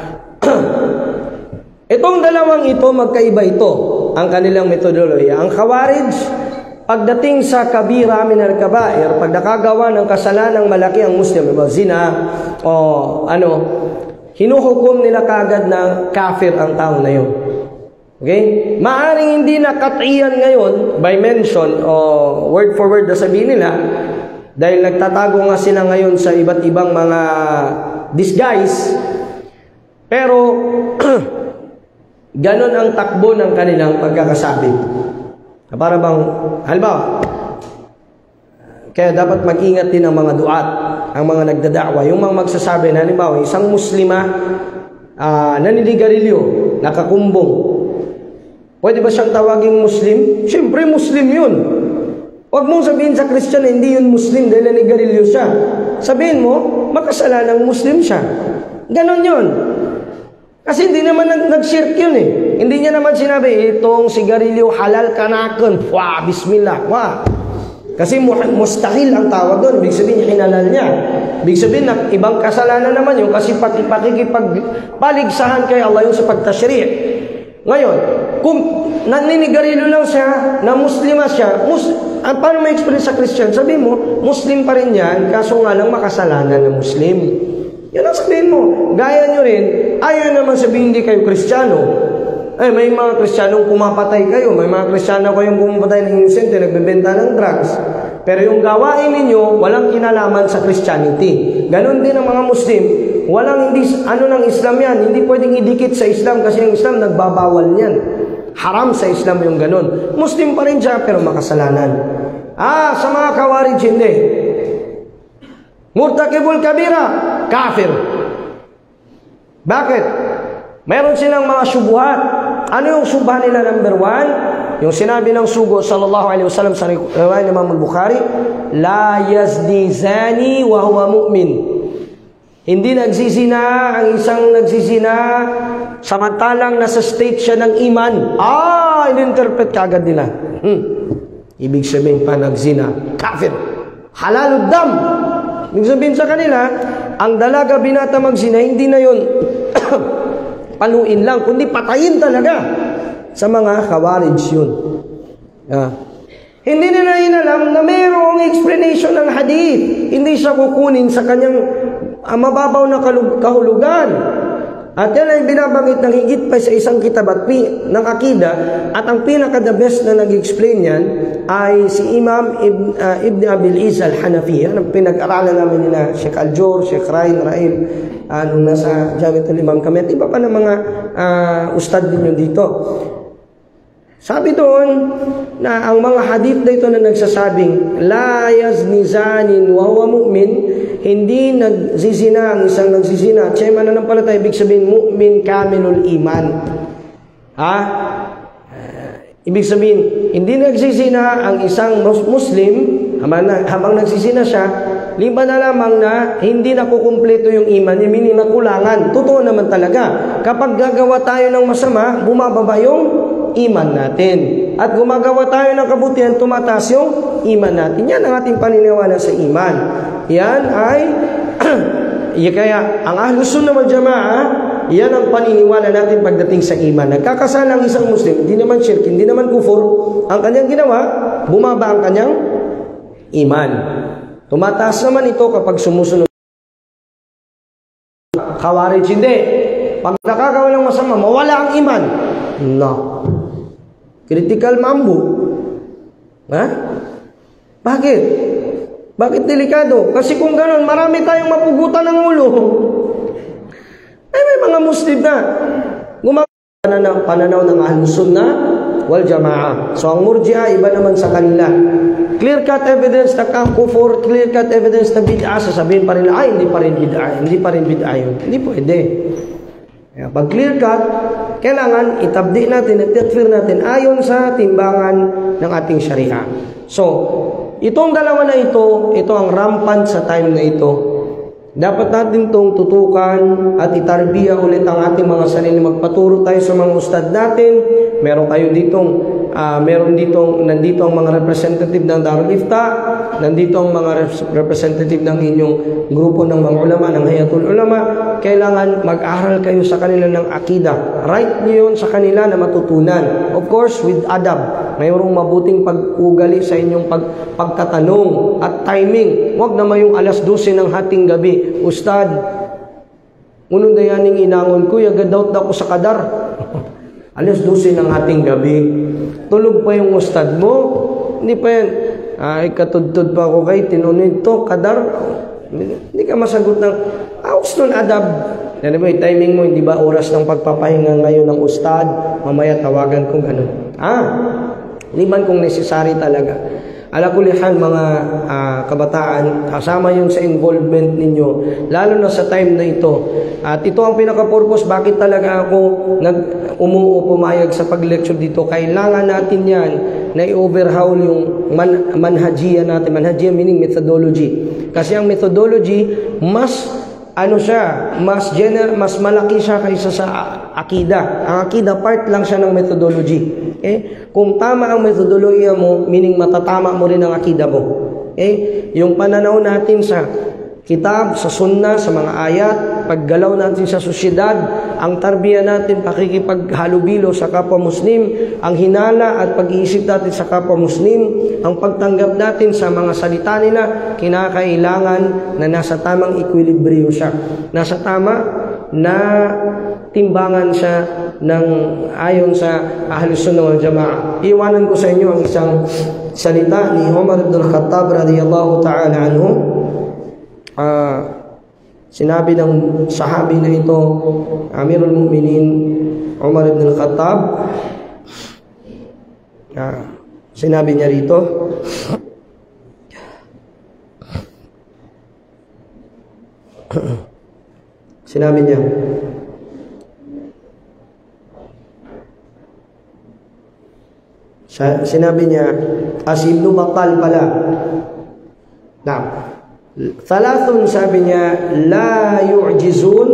Itong dalawang ito, magkaiba ito ang kanilang metodolohiya. Ang Khawarij, pagdating sa kabira min al-kabair, pag nakagawa ng kasalanang malaki ang Muslim, diba, zina o ano, hinuhukom nila kagad na kafir ang tao na yun. Okay? Maaring hindi na katiyan ngayon by mention o word for word na sabihin nila, dahil nagtatago nga sila ngayon sa iba't ibang mga disguise, pero ganon ang takbo ng kanilang pagkakasabi. Para bang, halimbawa, kaya dapat mag-ingat din ang mga duat, ang mga nagdadakwa, yung mga magsasabi na, halimbawa, isang muslima, uh, naniligarilyo, nakakumbong. Pwede ba siyang tawaging Muslim? Siyempre, Muslim yun. Huwag mong sabihin sa Christian na hindi yun Muslim dahil nanigarilyo siya. Sabihin mo, makasalanang Muslim siya. Ganon yun. Kasi hindi naman nag-shirk yun eh. Hindi niya naman sinabi, itong sigarilyo halal kanakon. Wah, bismillah. Wah. Kasi mustahil ang tawag doon. Ibig sabihin niya, hinalal niya. Ibig sabihin na ibang kasalanan naman yun kasi pakikipagpaligsahan kay Allah yung sa pagtashri'. Ngayon, kung naninigarilyo lang siya, na muslima siya, mus ang paano may experience sa Christian? Sabihin mo, Muslim pa rin yan, kaso nga lang makasalanan na Muslim. Yan ang sabihin mo. Gaya nyo rin, ayaw naman sabihin hindi kayo Kristiyano. Eh, may mga Kristiyanong pumapatay kayo, may mga Kristiyano kayong pumapatay ng inosente, nagbebenta ng drugs. Pero yung gawain ninyo, walang kinalaman sa Christianity. Ganon din ang mga Muslim. Walang hindi, ano ng Islam yan, hindi pwedeng idikit sa Islam kasi ang Islam nagbabawal niyan. Haram sa Islam yung ganon. Muslim pa rin siya, pero makasalanan. Ah, sa mga Khawarij, hindi. Murtakibul kabira, kafir. Bakit? Meron silang mga syubhat. Ano yung syubha nila? Number one, yung sinabi ng sugo sallallahu alaihi wasallam sa riwayat ng Imam al-Bukhari, la yazni zani wa huwa mu'min. Hindi nagsisina ang isang nagsisina samantalang nasa state siya ng iman. Ah, in-interpret kagad nila. Hmm. Ibig sabihin pa nagsina, kafir. Halalud dam. Ibig sabihin sa kanila, ang dalaga binata magsina, hindi na yun paluin lang, kundi patayin talaga. Sa mga Khawarij yun. Ah. Hindi nila inalam na mayroong explanation ng hadith. Hindi siya kukunin sa kanyang uh, mababaw na kahulugan. At yan ay binabanggit ng higit pa sa isang kitab at pi, ng akida, at ang pinaka-the best na nag-explain yan ay si Imam Ibn, uh, Ibn Abil Iz al-Hanafi. Yan ang pinag-aralan namin nila Sheikh Al-Jor, Sheikh Rain, Raim, uh, nung nasa Jamiatul Imam kami. At iba pa ng mga uh, ustad ninyo dito. Sabi doon na ang mga hadith na ito na nagsasabing la yazni zanin wa huwa mu'min, hindi nagsisina ang isang nagsisina. Siya mananampalataya, ibig sabihin mu'min kamilul iman. Ha? Uh, ibig sabihin, hindi nagsisina ang isang muslim habang, habang nagsisina siya, lima na lamang na hindi nakukumpleto yung iman, yung meaning na kulangan. Totoo naman talaga. Kapag gagawa tayo ng masama, bumababa yung iman natin. At gumagawa tayo ng kabutihan, tumataas yung iman natin. Yan ang ating paniniwala sa iman. Yan ay kaya ang Ahlus Sunnah wal Jamaah, yan ang paniniwala natin pagdating sa iman. Nagkakasala ang isang Muslim, hindi naman shirk, hindi naman kufur. Ang kanyang ginawa, bumaba ang kanyang iman. Tumataas naman ito kapag sumusunod. Khawarij hindi. Pag nakagawa ng masama, mawala ang iman. No. Critical mambo. Ha? Bakit? Bakit delikado? Kasi kung gano'n, marami tayong mapugutan ng ulo. Ay, may mga Muslim na gumagawa ng pananaw ng Ahlus Sunnah wal Jamaah. So, ang Murji'ah, iba naman sa kanila. Clear-cut evidence na kufur, clear-cut evidence na bid'ah, sasabihin pa rin, ay, hindi pa rin bid'ah, hindi pa rin bid'ah yun. Hindi pwede. Kaya pag clear-cut, kailangan itabdi natin at i-clear natin ayon sa timbangan ng ating syariah. So, itong dalawa na ito, ito ang rampant sa time na ito. Dapat natin itong tutukan at itarbiya ulit ang ating mga sarili. Magpaturo tayo sa mga ustad natin. Meron kayo ditong, uh, meron ditong, nandito ang mga representative ng Darul Ifta, nandito ang mga representative ng inyong grupo ng mga ulama, ng Hayatul Ulama. Kailangan mag-aral kayo sa kanila ng akida. Right niyo yun sa kanila na matutunan. Of course, with adab. Mayroong mabuting pag-ugali sa inyong pag pagtatanong at timing. Huwag naman yung alas dose ng hating gabi. Ustad, unong dayaning inangon ko, yagadawt na ko sa kadar. alas dose ng hating gabi. Tulog pa yung ustad mo. Hindi pa yan. Ay, katudtod pa ako kay tinunid to, kadar. Hindi ka masagot ng, aus nun adab. Yan mo, timing mo, hindi ba oras ng pagpapahinga ngayon ng ustad? Mamaya tawagan kong ano. Ah, liman kung necessary talaga. Ala kulihan mga uh, kabataan, kasama yun sa involvement ninyo, lalo na sa time na ito. At ito ang pinaka-purpose, bakit talaga ako nag umuo pumayag sa pag-lecture dito. Kailangan natin yan na i-overhaul yung man manhajiya natin. Manhajiya meaning methodology. Kasi ang methodology, mas ano siya, mas general, mas malaki siya kaysa sa akida. Ang akida, part lang siya ng methodology. Okay? Kung tama ang methodologiya mo, meaning matatama mo rin ang akida mo. Okay? Yung pananaw natin sa kitab, sa sunnah, sa mga ayat, paggalaw natin sa sosyedad, ang tarbiya natin, pakikipaghalubilo sa kapwa Muslim, ang hinala at pag-iisip natin sa kapwa Muslim, ang pagtanggap natin sa mga salita nila, kinakailangan na nasa tamang equilibrium siya. Nasa tama na timbangan siya ng ayon sa Ahlus Sunnah wal Jamaah. Iwanan ko sa inyo ang isang salita ni Umar ibn al-Khattab radiyallahu ta'ala anhu. Uh, sinabi ng sahabi na ito, Amirul Mu'minin Umar ibn al-Khattab, uh, sinabi niya rito, sinabi niya, sinabi niya, as Ibn Battal pala, na thalathun, sabi niya, la yu'jizun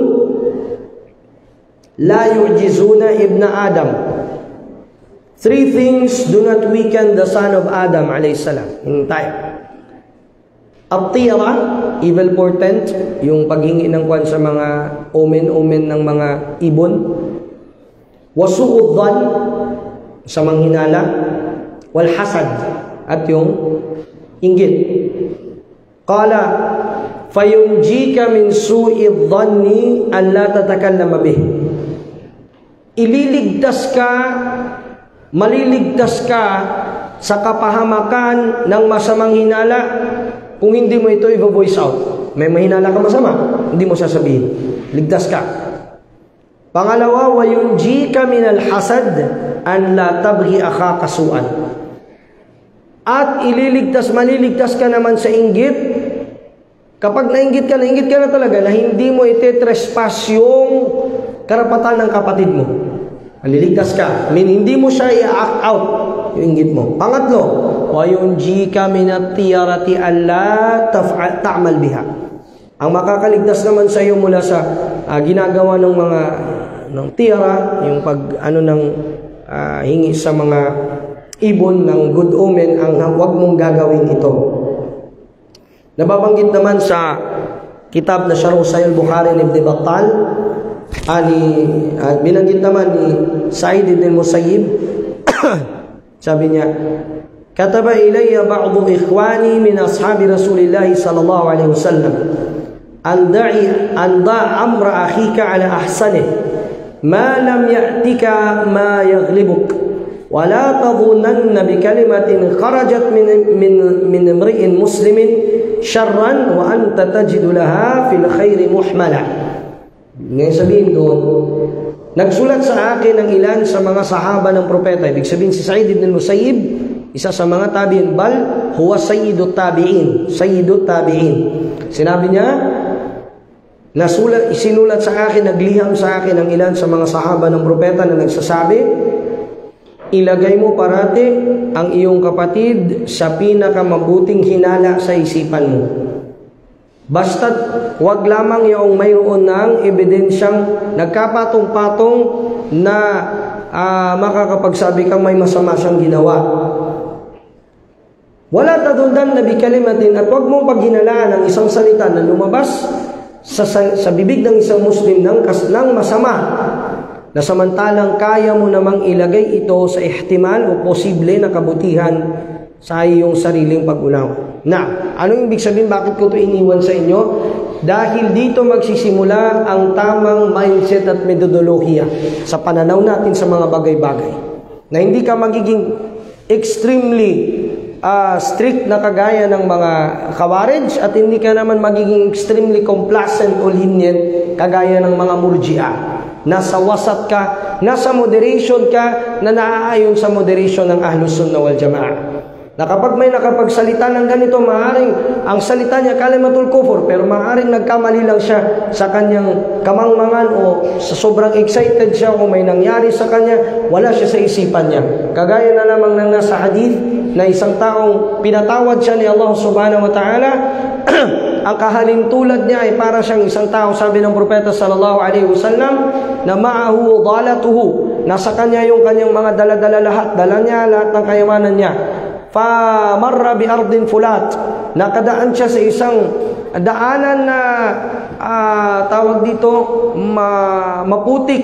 la yu'jizuna ibn Adam. Three things do not weaken the son of Adam alayhi salam. Hintay. At-tira, evil portent, yung paghingi ng kwan sa mga omen-omen ng mga ibon. Wasu'udhan, sa manghinala. Wal hasad, at yung inggit. Qala, fayunjika min su'i dhanni an la tatakallama bih. Ililigtas ka, maliligtas ka sa kapahamakan ng masamang hinala kung hindi mo ito i-voice out. May mahinala ka masama, hindi mo sasabihin. Ligtas ka. Pangalawa, wayunjika min al-hasad an la tabghi akhaka su'an. At ililigtas, maliligtas ka naman sa inggit. Kapag nainggit ka, nainggit ka na talaga na hindi mo ite-trespass yung karapatan ng kapatid mo. Maliligtas ka. I mean, hindi mo siya i-act out yung inggit mo. Pangatlo, wayunjika min at-tiyarati alla ta'mal biha. Ang makakaligtas naman sa iyo mula sa uh, ginagawa ng mga ng tiyara, yung pag ano ng uh, hingi sa mga ibon ng good omen, ang huwag mong gagawin ito. Nababanggit naman sa kitab na Sharh Sahih Bukhari ni Ibn Battal, ani uh, binanggit naman ni Sa'id ibn Musayyib, sabi niya, kataba ilayya ba'du ikhwani min ashabi Rasulillah sallallahu alaihi wasallam an da'i an da' amra akhika ala ahsanih ma lam ya'tika ma yaghlibuk wa la tadhunanna bi kalimatin kharajat min min min imri'in muslimin syarran wa anta tajidu laha fil khairi muhmala. Ngayon sabihin doon, nagsulat sa akin ng ilan sa mga sahaba ng propeta. Ibig sabihin si Sa'id ibn Musayyib, isa sa mga tabi'in, bal huwa sayyidut tabi'in, sayyidut tabi'in. Sinabi niya, nasulat, isinulat sa akin, nagliham sa akin ng ilan sa mga sahaba ng propeta na nagsasabi, ilagay mo parati ang iyong kapatid sa pinakamabuting hinala sa isipan mo. Basta't wag lamang yung mayroon ng ebidensyang nagkapatong-patong na uh, makakapagsabi kang may masama siyang ginawa. Wala tadundan na bikalimatin, at wag mong paghinalaan ang isang salita na lumabas sa, sa, sa bibig ng isang Muslim ng, ng masama, na samantalang kaya mo namang ilagay ito sa ihtimal o posible na kabutihan sa iyong sariling pag-unawa. Na, anong ibig sabihin, bakit ko ito iniwan sa inyo? Dahil dito magsisimula ang tamang mindset at metodolohiya sa pananaw natin sa mga bagay-bagay. Na hindi ka magiging extremely uh, strict na kagaya ng mga Khawarij, at hindi ka naman magiging extremely complacent o lenient kagaya ng mga Murji'ah. Nasa wasat ka, nasa moderation ka, na naaayon sa moderation ng Ahlus Sunnah wal Jama'ah. Na kapag may nakapagsalita ng ganito, maaaring ang salita niya kalimatul kufur, pero maaaring nagkamali lang siya sa kanyang kamangmangan o sa sobrang excited siya o may nangyari sa kanya, wala siya sa isipan niya. Kagaya na lamang ng nasa hadith na isang taong pinatawad siya ni Allah subhanahu wa ta'ala, ang kahalintulad niya ay para siyang isang tao, sabi ng propeta sallallahu alaihi wasallam, na ma'ahu dalatuhu, nasa kanya yung kanyang mga dala-dala lahat, dala niya lahat ng kayamanan niya. Fa marra bi ardin fulat, nakadaan siya sa isang daanan na uh, tawag dito ma, maputik.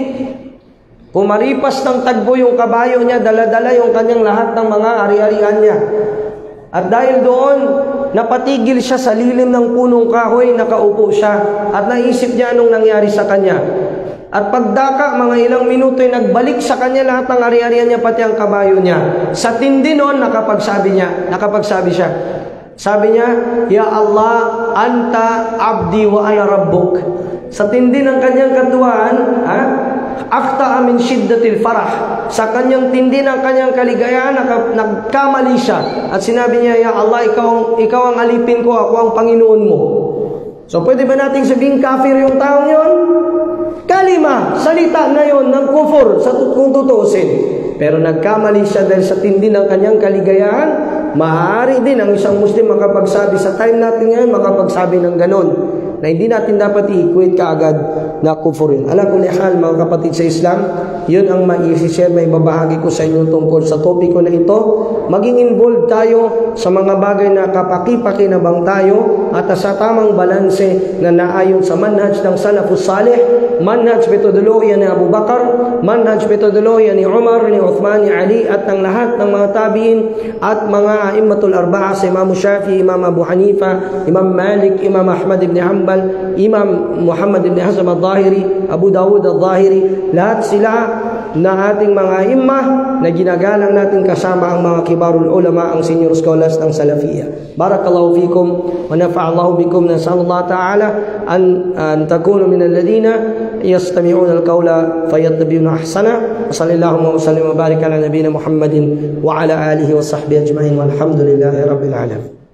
Pumaripas ng tagbo yung kabayo niya, dala-dala yung kanyang lahat ng mga ari-arian niya. At dahil doon, napatigil siya sa lilim ng punong kahoy, nakaupo siya at naisip niya anong nangyari sa kanya. At pagdaka, mga ilang minuto ay nagbalik sa kanya lahat ng ari-arian niya, pati ang kabayo niya. Sa tindi noon, nakapagsabi niya, nakapagsabi siya. Sabi niya, Ya Allah, anta abdi wa ana rabbuk. Sa tindi ng kanyang katuwaan, ha? Akta min shiddatil farah. Sa kanyang tindi ng kanyang kaligayahan, nagkamali siya. At sinabi niya, Ya Allah, ikaw, ikaw ang alipin ko, ako ang Panginoon mo. So, pwede ba nating sabihin kafir yung taong yon? Kalima, salita na yon ng kufur sa kung tutuusin. Pero nagkamali siya dahil sa tindi ng kanyang kaligayahan. Maaari din ang isang Muslim makapagsabi sa time natin ngayon, makapagsabi ng ganon, na hindi natin dapat i-equate kaagad na kufurin. Ala kulli hal, mga kapatid sa Islam, yun ang mai-share, may babahagi ko sa inyo tungkol sa topiko na ito. Maging involved tayo sa mga bagay na kapaki-pakinabang tayo at sa tamang balanse na naayon sa manhaj ng salafus salih, manhaj metodolohiya ni Abu Bakar, manhaj metodolohiya ni Umar, ni Uthman, ni Ali at ng lahat ng mga tabi'in at mga a'immatul arba'a, si Imam Shafi'i, Imam Abu Hanifa, Imam Malik, Imam Ahmad ibn Hanbal, Imam Muhammad ibn Hazm al-Zahiri, Abu Dawud al-Zahiri, lahat sila na ating mga imah na ginagalang natin kasama ang mga kibarul ulama, ang senior scholars ng Salafiyya. Barakallahu fikum wa nafa'allahu bikum. Nasallallahu ta'ala an, an takunu min alladhina yastami'una al-qawla fayattabi'una ahsana. Sallallahu wa sallam wa barik ala nabiyina Muhammadin wa ala alihi wa sahbihi ajma'in walhamdulillahi rabbil alamin.